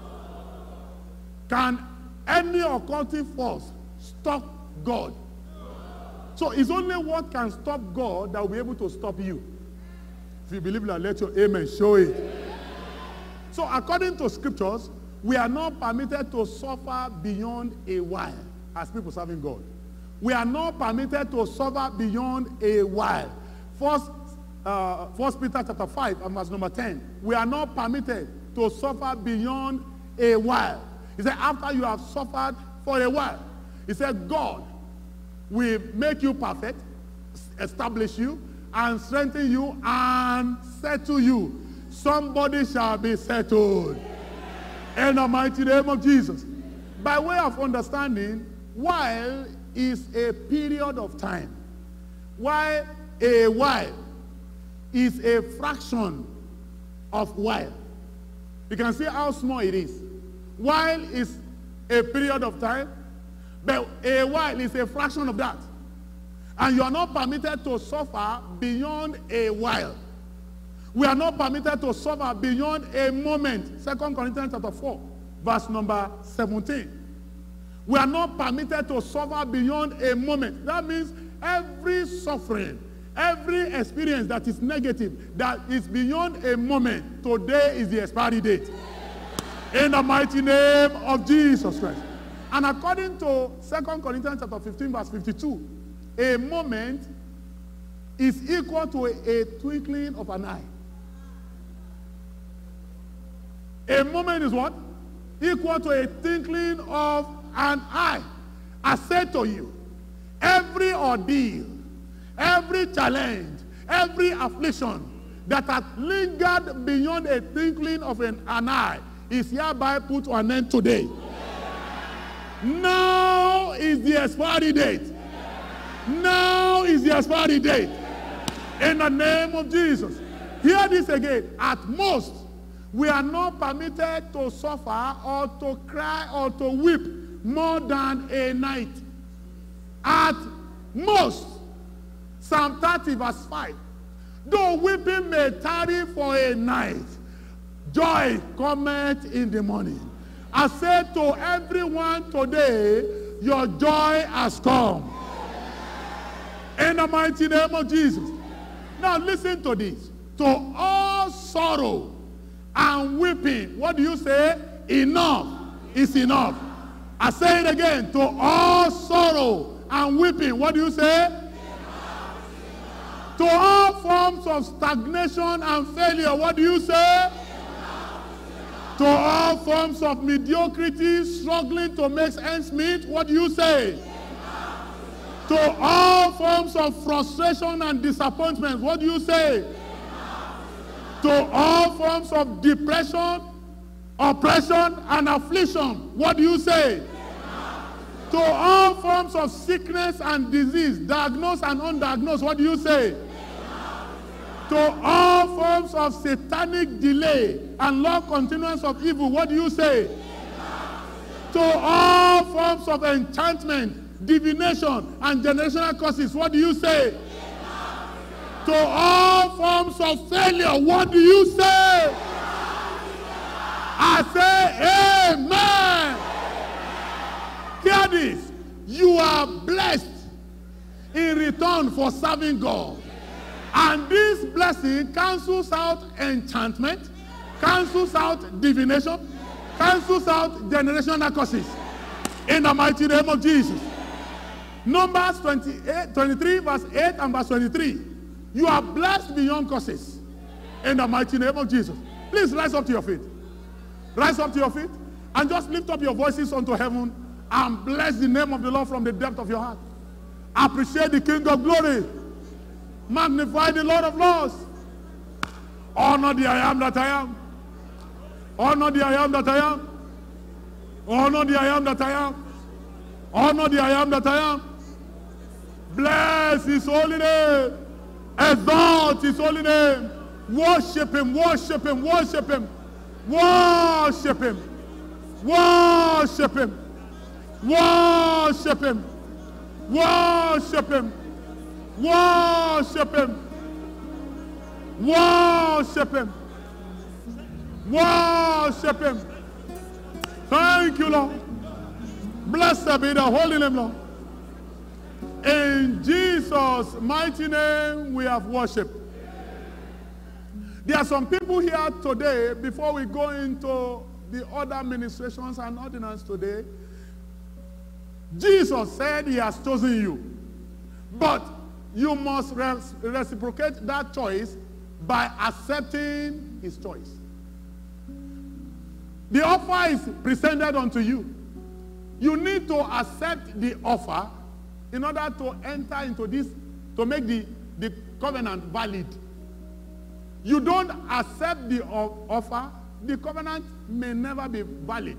S1: Can any occulting force stop God? So it's only what can stop God that will be able to stop you. If you believe that, let your amen show it. So according to scriptures, we are not permitted to suffer beyond a while as people serving God. We are not permitted to suffer beyond a while. First, uh, First Peter chapter five and verse number ten. We are not permitted to suffer beyond a while. He said, after you have suffered for a while, he said, God will make you perfect, establish you, and strengthen you, and settle you. Somebody shall be settled. In the mighty name of Jesus. By way of understanding, while is a period of time. While a while is a fraction of while. You can see how small it is. While is a period of time, but a while is a fraction of that. And you are not permitted to suffer beyond a while. We are not permitted to suffer beyond a moment. Second Corinthians chapter four, verse number seventeen. We are not permitted to suffer beyond a moment. That means every suffering, every experience that is negative, that is beyond a moment, today is the expiry date. In the mighty name of Jesus Christ. And according to Second Corinthians chapter fifteen, verse fifty-two, a moment is equal to a, a twinkling of an eye. A moment is what? Equal to a twinkling of an eye. I said to you, every ordeal, every challenge, every affliction that has lingered beyond a twinkling of an, an eye is hereby put to an end today. Now is the expiry date. Now is the expiry date. In the name of Jesus. Hear this again. At most, we are not permitted to suffer or to cry or to weep more than a night. At most. Psalm thirty verse five. Though weeping may tarry for a night, joy cometh in the morning. I say to everyone today, your joy has come. In the mighty name of Jesus. Now listen to this. To all sorrow and weeping, what do you say? Enough is enough. I say it again. To all sorrow and weeping, what do you say? To all forms of stagnation and failure, what do you say? To all forms of mediocrity, struggling to make ends meet, what do you say? To all forms of frustration and disappointment, what do you say? To all forms of depression, oppression, and affliction, what do you say? To all forms of sickness and disease, diagnosed and undiagnosed, what do you say? To all forms of satanic delay and long continuance of evil, what do you say? To all forms of enchantment, divination, and generational curses, what do you say? To all forms of failure, what do you say? I say amen. Hear this. You are blessed in return for serving God. And this blessing cancels out enchantment, cancels out divination, cancels out generational curses. In the mighty name of Jesus. Numbers twenty-eight, twenty-three, verse eight and verse twenty-three. You are blessed beyond curses. In the mighty name of Jesus. Please rise up to your feet. Rise up to your feet and just lift up your voices unto heaven and bless the name of the Lord from the depth of your heart. Appreciate the King of glory. Magnify the Lord of Lords. Honor the I am that I am. Honor the I am that I am. Honor the I am that I am. Honor the I am that I am. Bless his holy name. Exalt his holy name. Worship him, worship him, worship him. Worship him. Worship him. Worship him. Worship him. Worship him. Worship him. Worship him. Thank you, Lord. Blessed be the holy name, Lord. In Jesus' mighty name we have worshipped. There are some people here today, before we go into the other ministrations and ordinance today, Jesus said he has chosen you. But you must res- reciprocate that choice by accepting his choice. The offer is presented unto you. You need to accept the offer in order to enter into this, to make the, the covenant valid. You don't accept the offer, the covenant may never be valid.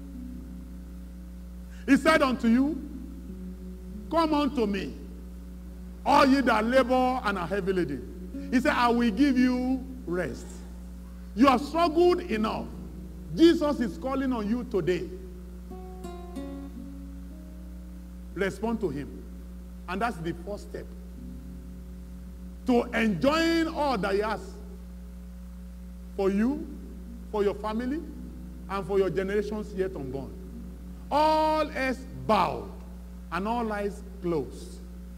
S1: He said unto you, come unto me, all ye that labor and are heavy laden. He said, I will give you rest. You have struggled enough. Jesus is calling on you today. Respond to him. And that's the first step to enjoying all that he has for you, for your family, and for your generations yet unborn. All else bowed and all eyes closed.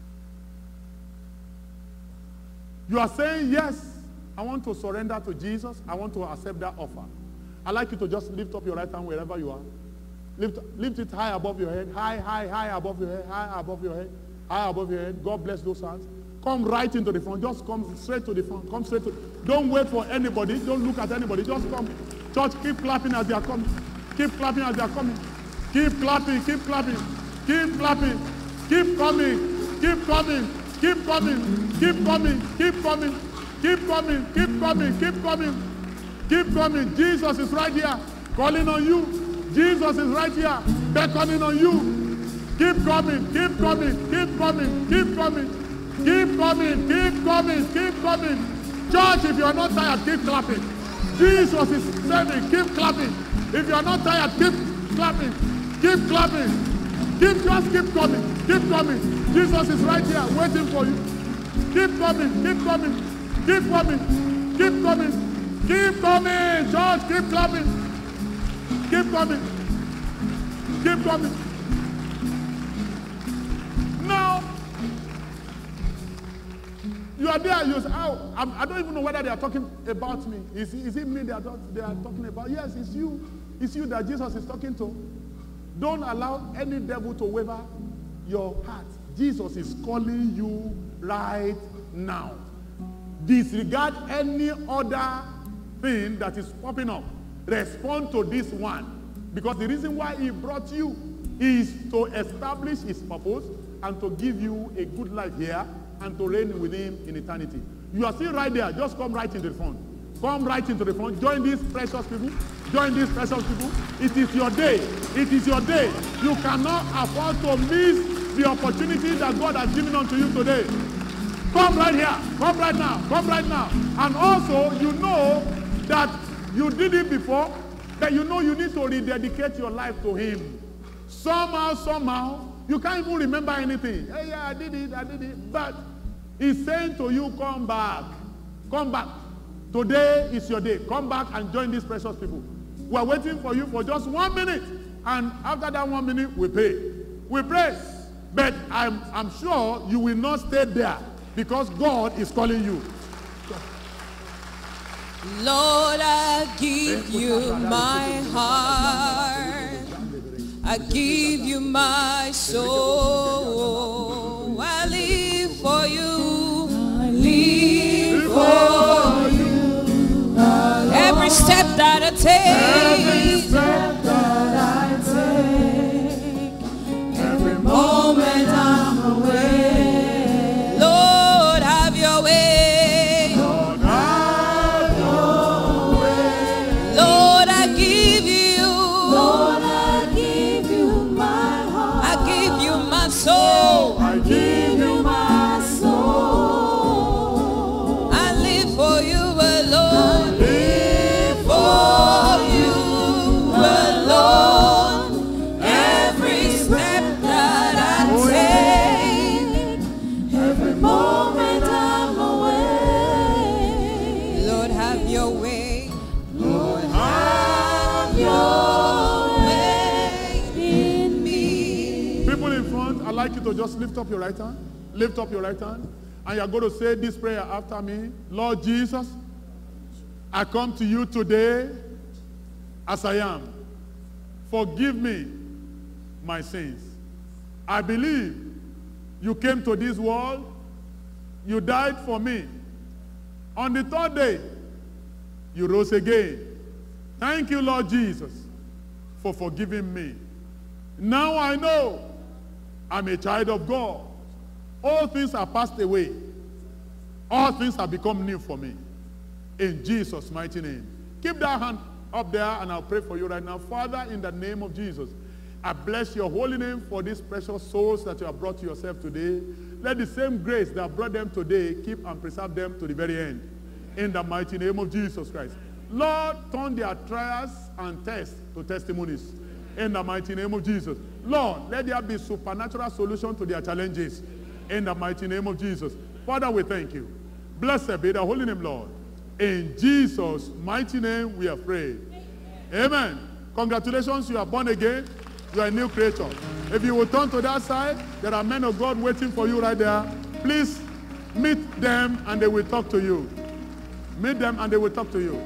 S1: You are saying, yes, I want to surrender to Jesus. I want to accept that offer. I'd like you to just lift up your right hand wherever you are. Lift, lift it high above your head. High, high, high above your head. High above your head. High above your head. God bless those hands. Come right into the front. Just come straight to the front. Come straight to. Don't wait for anybody. Don't look at anybody. Just come. Church, keep clapping as they are coming. Keep clapping as they are coming. Keep clapping. Keep clapping. Keep clapping. Keep coming. Keep coming. Keep coming. Keep coming. Keep coming. Keep coming. Keep coming. Keep coming. Keep coming. Jesus is right here, calling on you. Jesus is right here, beckoning on you. Keep coming. Keep coming. Keep coming. Keep coming. Keep coming, keep coming, keep coming. Church, if you are not tired, keep clapping. Jesus is saying, keep clapping. If you are not tired, keep clapping. Keep clapping. Keep, just keep coming. Keep coming. Jesus is right here, waiting for you. Keep coming, keep coming, keep coming, keep coming, keep coming. Church, keep clapping. Keep coming. Keep coming. Now, You are there, you say, oh, I'm, I don't even know whether they are talking about me. Is, is it me they are, they are talking about? Yes, it's you. It's you that Jesus is talking to. Don't allow any devil to waver your heart. Jesus is calling you right now. Disregard any other thing that is popping up. Respond to this one. Because the reason why he brought you is to establish his purpose and to give you a good life here and to reign with him in eternity. You are still right there. Just come right into the front. Come right into the front. Join these precious people. Join these precious people. It is your day. It is your day. You cannot afford to miss the opportunity that God has given unto you today. Come right here. Come right now. Come right now. And also, you know that you did it before, that you know you need to rededicate your life to him. Somehow, somehow, you can't even remember anything. Hey, yeah, I did it, I did it. But he's saying to you, come back. Come back. Today is your day. Come back and join these precious people. We are waiting for you for just one minute. And after that one minute, we pray. We pray. But I'm, I'm sure you will not stay there because God is calling you.
S3: Lord, I give you my heart. I give you my soul. I live for you. I live for you. Every step that I take. Every step that I take. Every moment I'm away. Lord, have your way. Lord, have your way. Lord, I give you. Lord, I give you my heart. I give you my soul. I give you my soul. I live for you alone. Live for you alone. Every step that I take, every moment I'm away. Lord, have your way. Lord, have your way in me.
S1: People in front, I'd like you to just lift up your right hand. Lift up your right hand. And you're going to say this prayer after me. Lord Jesus, I come to you today as I am. Forgive me my sins. I believe you came to this world. You died for me. On the third day, you rose again. Thank you, Lord Jesus, for forgiving me. Now I know I'm a child of God. All things are passed away. All things have become new for me. In Jesus' mighty name. Keep that hand up there and I'll pray for you right now. Father, in the name of Jesus, I bless your holy name for these precious souls that you have brought to yourself today. Let the same grace that brought them today keep and preserve them to the very end. In the mighty name of Jesus Christ. Lord, turn their trials and tests to testimonies. In the mighty name of Jesus. Lord, let there be supernatural solution to their challenges. In the mighty name of Jesus. Father, we thank you. Blessed be the holy name, Lord. In Jesus' mighty name we are prayed. Amen. Amen. Congratulations, you are born again. You are a new creature. If you will turn to that side, there are men of God waiting for you right there. Please meet them and they will talk to you. Meet them and they will talk to you.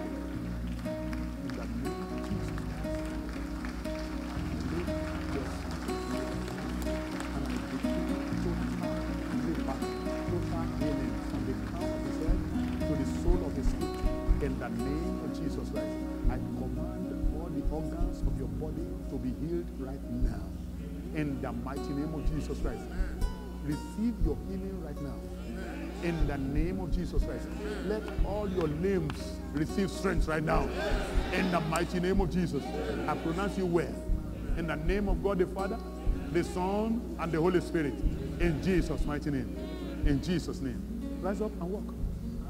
S1: In the name of Jesus Christ, I command all the organs of your body to be healed right now. In the mighty name of Jesus Christ. Receive your healing right now. In the name of Jesus Christ. Let all your limbs receive strength right now. In the mighty name of Jesus. I pronounce you well. In the name of God the Father, the Son, and the Holy Spirit. In Jesus' mighty name. In Jesus' name. Rise up and walk.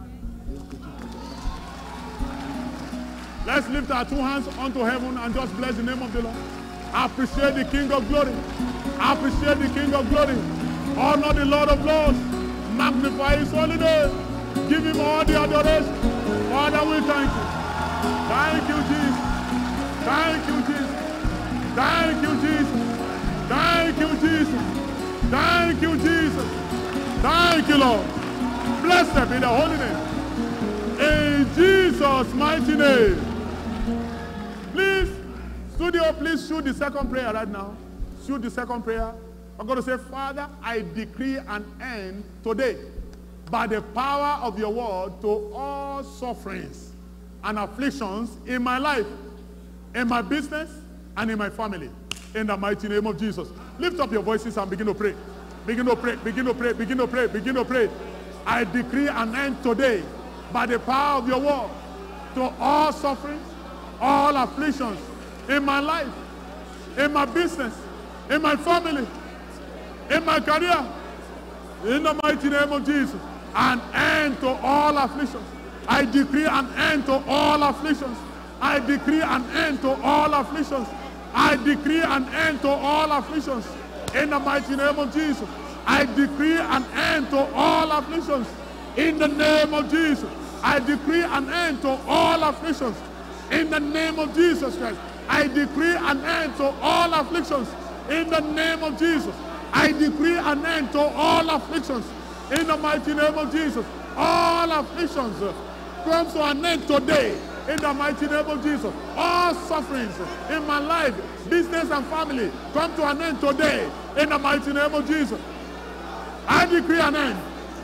S1: Let's lift our two hands unto heaven and just bless the name of the Lord. I appreciate the King of glory. I appreciate the King of glory. Honor the Lord of lords. Magnify his holy name. Give him all the adoration. Father, we thank you. Thank you, Jesus. Thank you, Jesus. Thank you, Jesus. Thank you, Jesus. Thank you, Jesus. Thank you, Lord. Blessed be the holy name. In Jesus' mighty name. Please, studio, please shoot the second prayer right now. Shoot the second prayer. I'm going to say, Father, I decree an end today by the power of your word to all sufferings and afflictions in my life, in my business, and in my family. In the mighty name of Jesus. Lift up your voices and begin to pray. Begin to pray, begin to pray, begin to pray, begin to pray. I decree an end today by the power of your word to all sufferings, all afflictions in my life, in my business, in my family, in my career, in the mighty name of Jesus. An end to all afflictions. I decree an end to all afflictions. I decree an end to all afflictions. I decree an end to all afflictions. In the mighty name of Jesus. I decree an end to all afflictions. In the name of Jesus. I decree an end to all afflictions. In the name of Jesus Christ. I decree an end to all afflictions. In the name of Jesus. I decree an end to all afflictions. In the mighty name of Jesus. All afflictions come to an end today. In the mighty name of Jesus. All sufferings in my life, business and family come to an end today. In the mighty name of Jesus. I decree an end.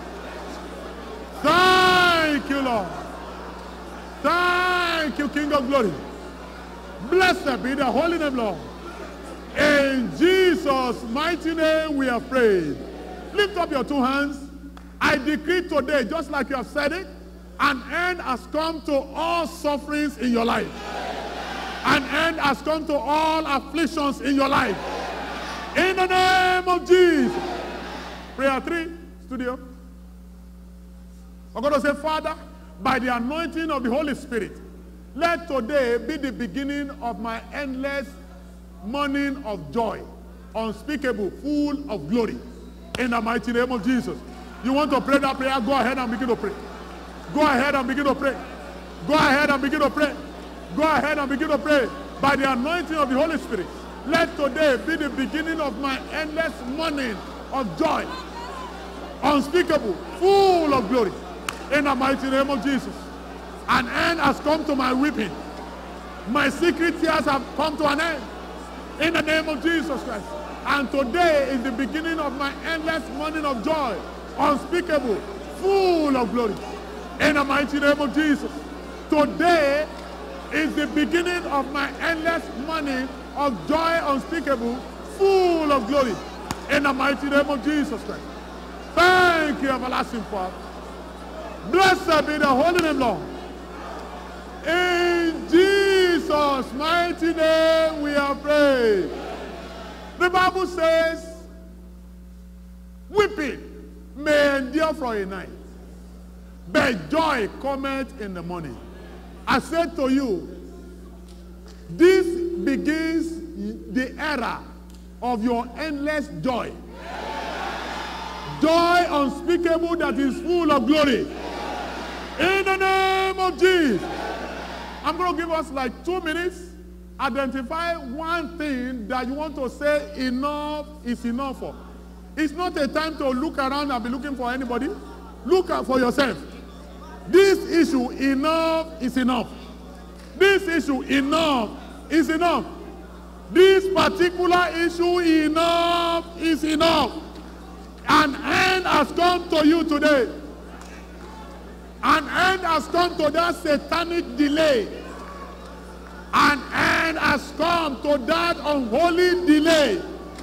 S1: Thank you, Lord. Thank you, King of Glory. Blessed be the holy name, Lord. In Jesus' mighty name we have prayed. Lift up your two hands. I decree today, just like you have said it, an end has come to all sufferings in your life. An end has come to all afflictions in your life. In the name of Jesus. Prayer three, studio. I'm going to say, Father, by the anointing of the Holy Spirit, let today be the beginning of my endless morning of joy, unspeakable, full of glory. In the mighty name of Jesus. You want to pray that prayer? Go ahead and begin to pray. Go ahead and begin to pray. Go ahead and begin to pray. Go ahead and begin to pray. By the anointing of the Holy Spirit, let today be the beginning of my endless morning of joy, unspeakable, full of glory. In the mighty name of Jesus. An end has come to my weeping. My secret tears have come to an end. In the name of Jesus Christ. And today is the beginning of my endless morning of joy, unspeakable, full of glory. In the mighty name of Jesus. Today is the beginning of my endless morning of joy unspeakable, full of glory. In the mighty name of Jesus Christ. Thank you, everlasting Father. Blessed be the holy name, Lord. In Jesus' mighty name we are prayed. The Bible says, weeping may endure for a night, but joy cometh in the morning. I said to you, this begins the era of your endless joy. Joy unspeakable that is full of glory. In the name of Jesus. I'm going to give us like two minutes. Identify one thing that you want to say enough is enough for. It's not a time to look around and be looking for anybody. Look out for yourself. This issue, enough is enough. This issue, enough is enough. This particular issue, enough is enough. An end has come to you today. An end has come to that satanic delay. An end has come to that unholy delay.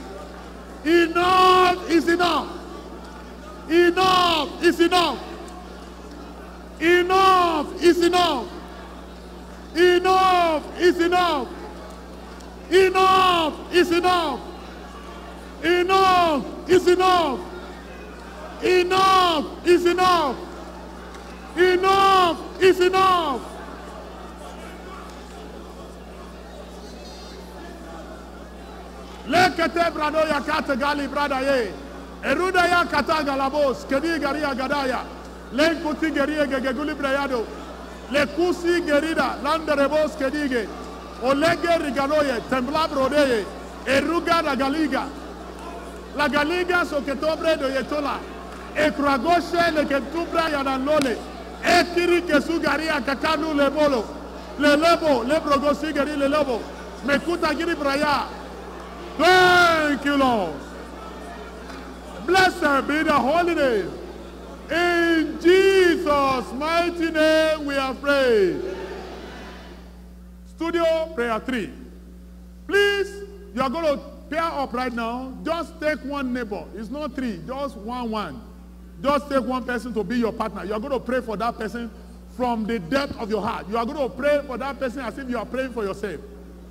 S1: Enough is enough. Enough is enough. Enough is enough. Enough is enough. Enough is enough. Enough is enough. Enough is enough. Enough is enough. Lekete brado ya kata gali brada ye. Eruda ya kata galabos. Kedi garia gadaya. Lenkuti gerie gegeguli brayado. Lekusi gerida. Landerebos kedige. Olege rigaloye. Tembla brodeye. Eruga la galiga. La galiga so ketobre do yetola. Ekragoshe le kentubra yananole. Ekiri kesugari akakanu le bolo. Le lebo, le brogosigari le lebo. Mekuta giri braya. Thank you, Lord. Blessed be the holy name. In Jesus' mighty name we are praying. Studio prayer three. Please, you are going to pair up right now. Just take one neighbor. It's not three, just one one. Just take one person to be your partner. You are going to pray for that person from the depth of your heart. You are going to pray for that person as if you are praying for yourself.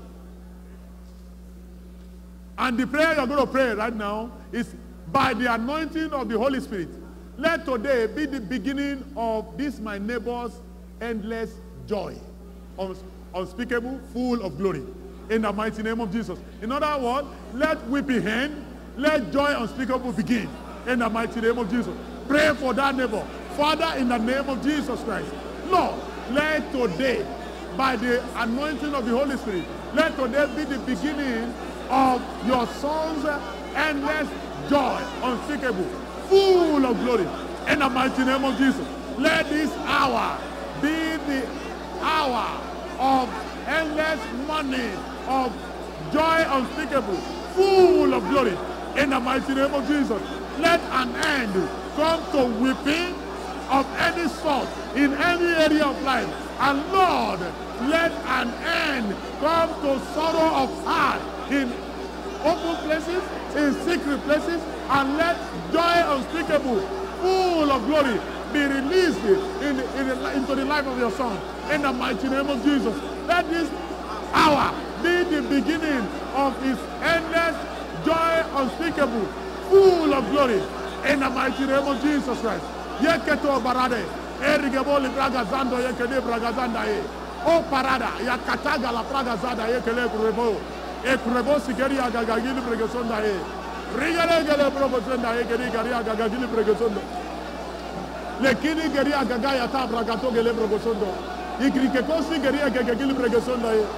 S1: And the prayer you are going to pray right now is by the anointing of the Holy Spirit. Let today be the beginning of this my neighbor's endless joy. Unspeakable, full of glory. In the mighty name of Jesus. In other words, let weeping end, let joy unspeakable begin. In the mighty name of Jesus. Pray for that neighbor. Father, in the name of Jesus Christ. Lord, let today, by the anointing of the Holy Spirit, let today be the beginning of your son's endless joy, unspeakable, full of glory. In the mighty name of Jesus. Let this hour be the hour of endless money, of joy unspeakable, full of glory. In the mighty name of Jesus. Let an end come to weeping of any sort in any area of life. And Lord, let an end come to sorrow of heart in open places, in secret places, and let joy unspeakable, full of glory, be released in, in the, into the life of your son. In the mighty name of Jesus. Let this hour be the beginning of his endless joy unspeakable, full of glory. In the mighty name of Jesus Christ. Yeketo barade. Erigebo li braga zando yekele braga zanda ye. O parada. Yakataga la braga zanda yekele kurebo. E kurebo sigeri agagagili bregesonda ye. Rigere gele probosenda yekele gari agagagili bregesondo. Lekini geri agagaya ta bragato gele bregesondo. Ikrike kosi geri agagagili bregesonda ye.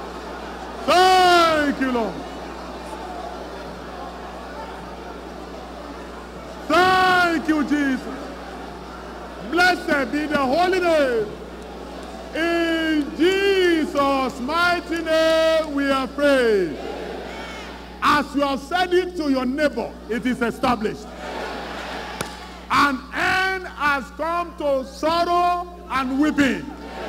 S1: Thank you, Lord. Thank you, Jesus. Blessed be the holy name. In Jesus' mighty name we are praying. As you have said it to your neighbor, it is established. An end has come to sorrow and weeping.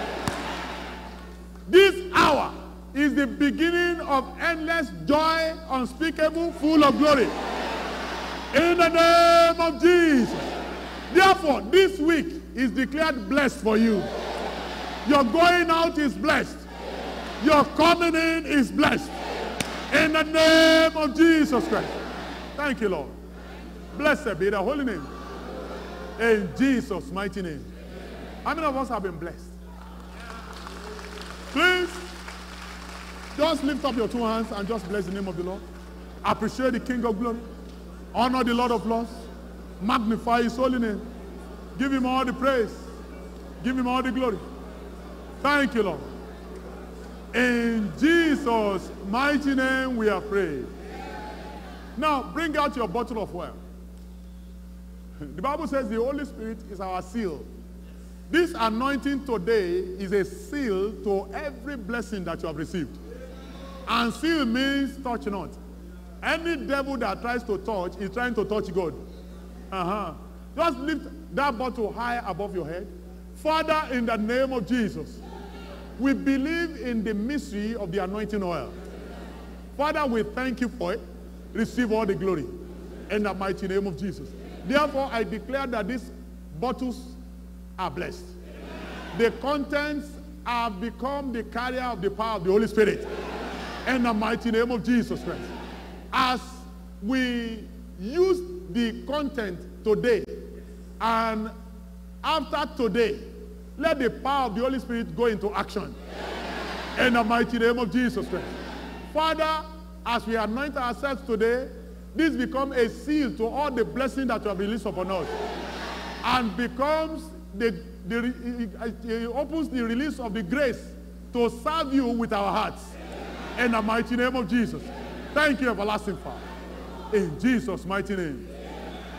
S1: This hour is the beginning of endless joy, unspeakable, full of glory. In the name of Jesus. Therefore, this week is declared blessed for you. Your going out is blessed. Your coming in is blessed. In the name of Jesus Christ. Thank you, Lord. Blessed be the holy name. In Jesus' mighty name. How many of us have been blessed? Please, just lift up your two hands and just bless the name of the Lord. Appreciate the King of glory. Honor the Lord of Lords. Magnify his holy name. Give him all the praise. Give him all the glory. Thank you, Lord. In Jesus' mighty name we are praying. Now, bring out your bottle of oil. The Bible says the Holy Spirit is our seal. This anointing today is a seal to every blessing that you have received. And seal means touch not. Any devil that tries to touch is trying to touch God. Uh-huh. Just lift that bottle high above your head. Father, in the name of Jesus, we believe in the mystery of the anointing oil. Father, we thank you for it. Receive all the glory in the mighty name of Jesus. Therefore, I declare that these bottles are blessed. The contents have become the carrier of the power of the Holy Spirit in the mighty name of Jesus Christ. As we use the content today, and after today, let the power of the Holy Spirit go into action. In the mighty name of Jesus Christ. Father, as we anoint ourselves today, this becomes a seal to all the blessings that you have released upon us. And becomes the, the it opens the release of the grace to serve you with our hearts. In the mighty name of Jesus. Thank you, everlasting Father. In Jesus' mighty name.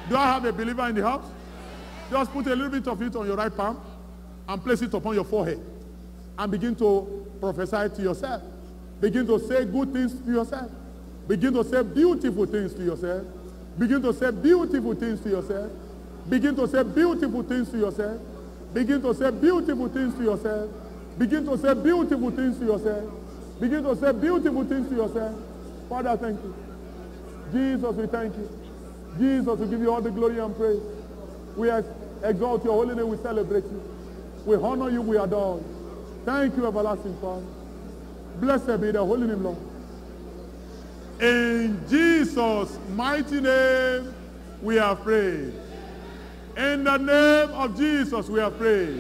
S1: Do I have a believer in the house? Just put a little bit of it on your right palm and place it upon your forehead and begin to prophesy to yourself. Begin to say good things to yourself. Begin to say beautiful things to yourself. Begin to say beautiful things to yourself. Begin to say beautiful things to yourself. Begin to say beautiful things to yourself. Begin to say beautiful things to yourself. Begin to say beautiful things to yourself. Father, thank you. Jesus, we thank you. Jesus, we give you all the glory and praise. We exalt your holy name. We celebrate you. We honor you. We adore you. Thank you, everlasting Father. Blessed be the holy name, Lord. In Jesus' mighty name, we are prayed. In the name of Jesus, we are prayed.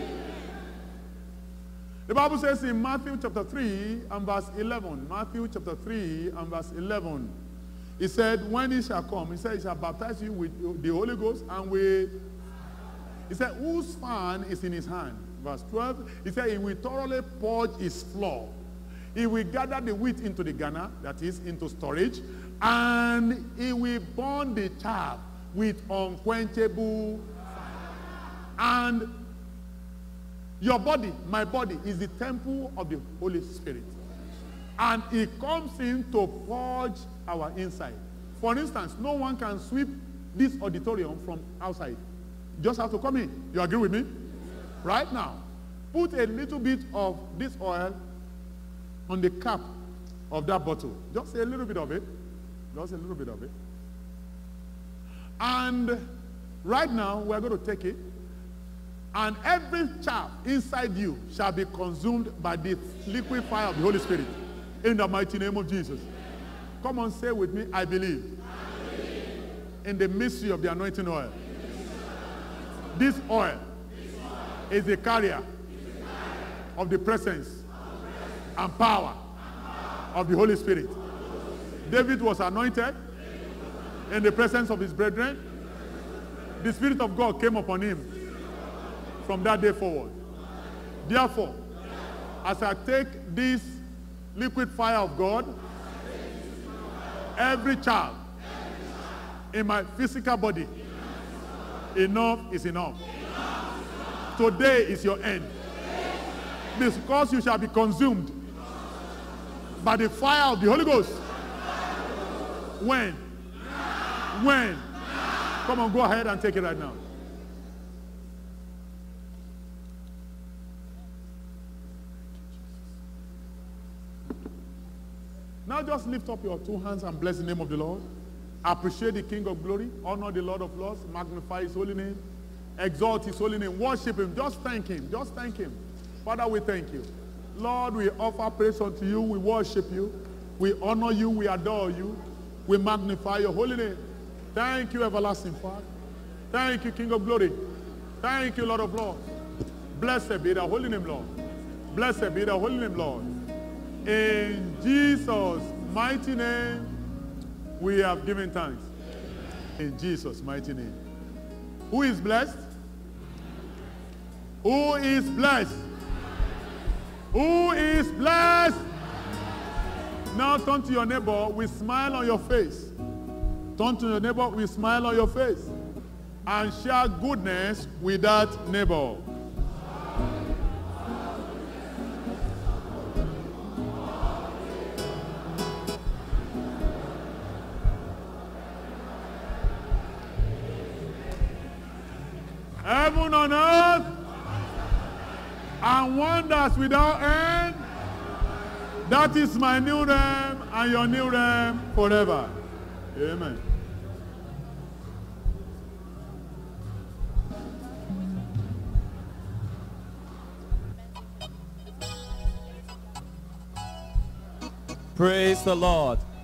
S1: The Bible says in Matthew chapter three and verse eleven, Matthew chapter three and verse eleven, he said, when he shall come, he said, he shall baptize you with the Holy Ghost and with, he said, whose fan is in his hand? Verse twelve, he said, he will thoroughly purge his floor. He will gather the wheat into the garner, that is, into storage, and he will burn the chaff with unquenchable fire. And your body, my body, is the temple of the Holy Spirit. And he comes in to purge our inside. For instance, no one can sweep this auditorium from outside. You just have to come in. You agree with me? Right now, put a little bit of this oil on the cap of that bottle. Just a little bit of it. Just a little bit of it. And right now, we're going to take it. And every chaff inside you shall be consumed by the liquid fire of the Holy Spirit. In the mighty name of Jesus. Come on, say with me, I believe. I believe. In the mystery of the anointing oil. This oil, this oil is the carrier, is the carrier of the presence, of the presence and, power and power of the Holy Spirit. Holy Spirit. David was anointed, David was anointed in the presence of his brethren. The Spirit of God came upon him from that day forward. Therefore, as I take this liquid fire of God, every child in my physical body, enough is enough. Today is your end. Because you shall be consumed by the fire of the Holy Ghost. When? When? Come on, go ahead and take it right now. Now just lift up your two hands and bless the name of the Lord. Appreciate the King of glory. Honor the Lord of lords. Magnify his holy name. Exalt his holy name. Worship him. Just thank him. Just thank him. Father, we thank you. Lord, we offer praise unto you. We worship you. We honor you. We adore you. We magnify your holy name. Thank you, everlasting Father. Thank you, King of glory. Thank you, Lord of lords. Blessed be the holy name, Lord. Blessed be the holy name, Lord. In Jesus' mighty name, we have given thanks. In Jesus' mighty name. Who is blessed? Who is blessed? Who is blessed? Now turn to your neighbor with smile on your face. Turn to your neighbor with smile on your face. And share goodness with that neighbor. Heaven on earth and wonders without end. That is my new realm and your new realm forever. Amen.
S4: Praise the Lord.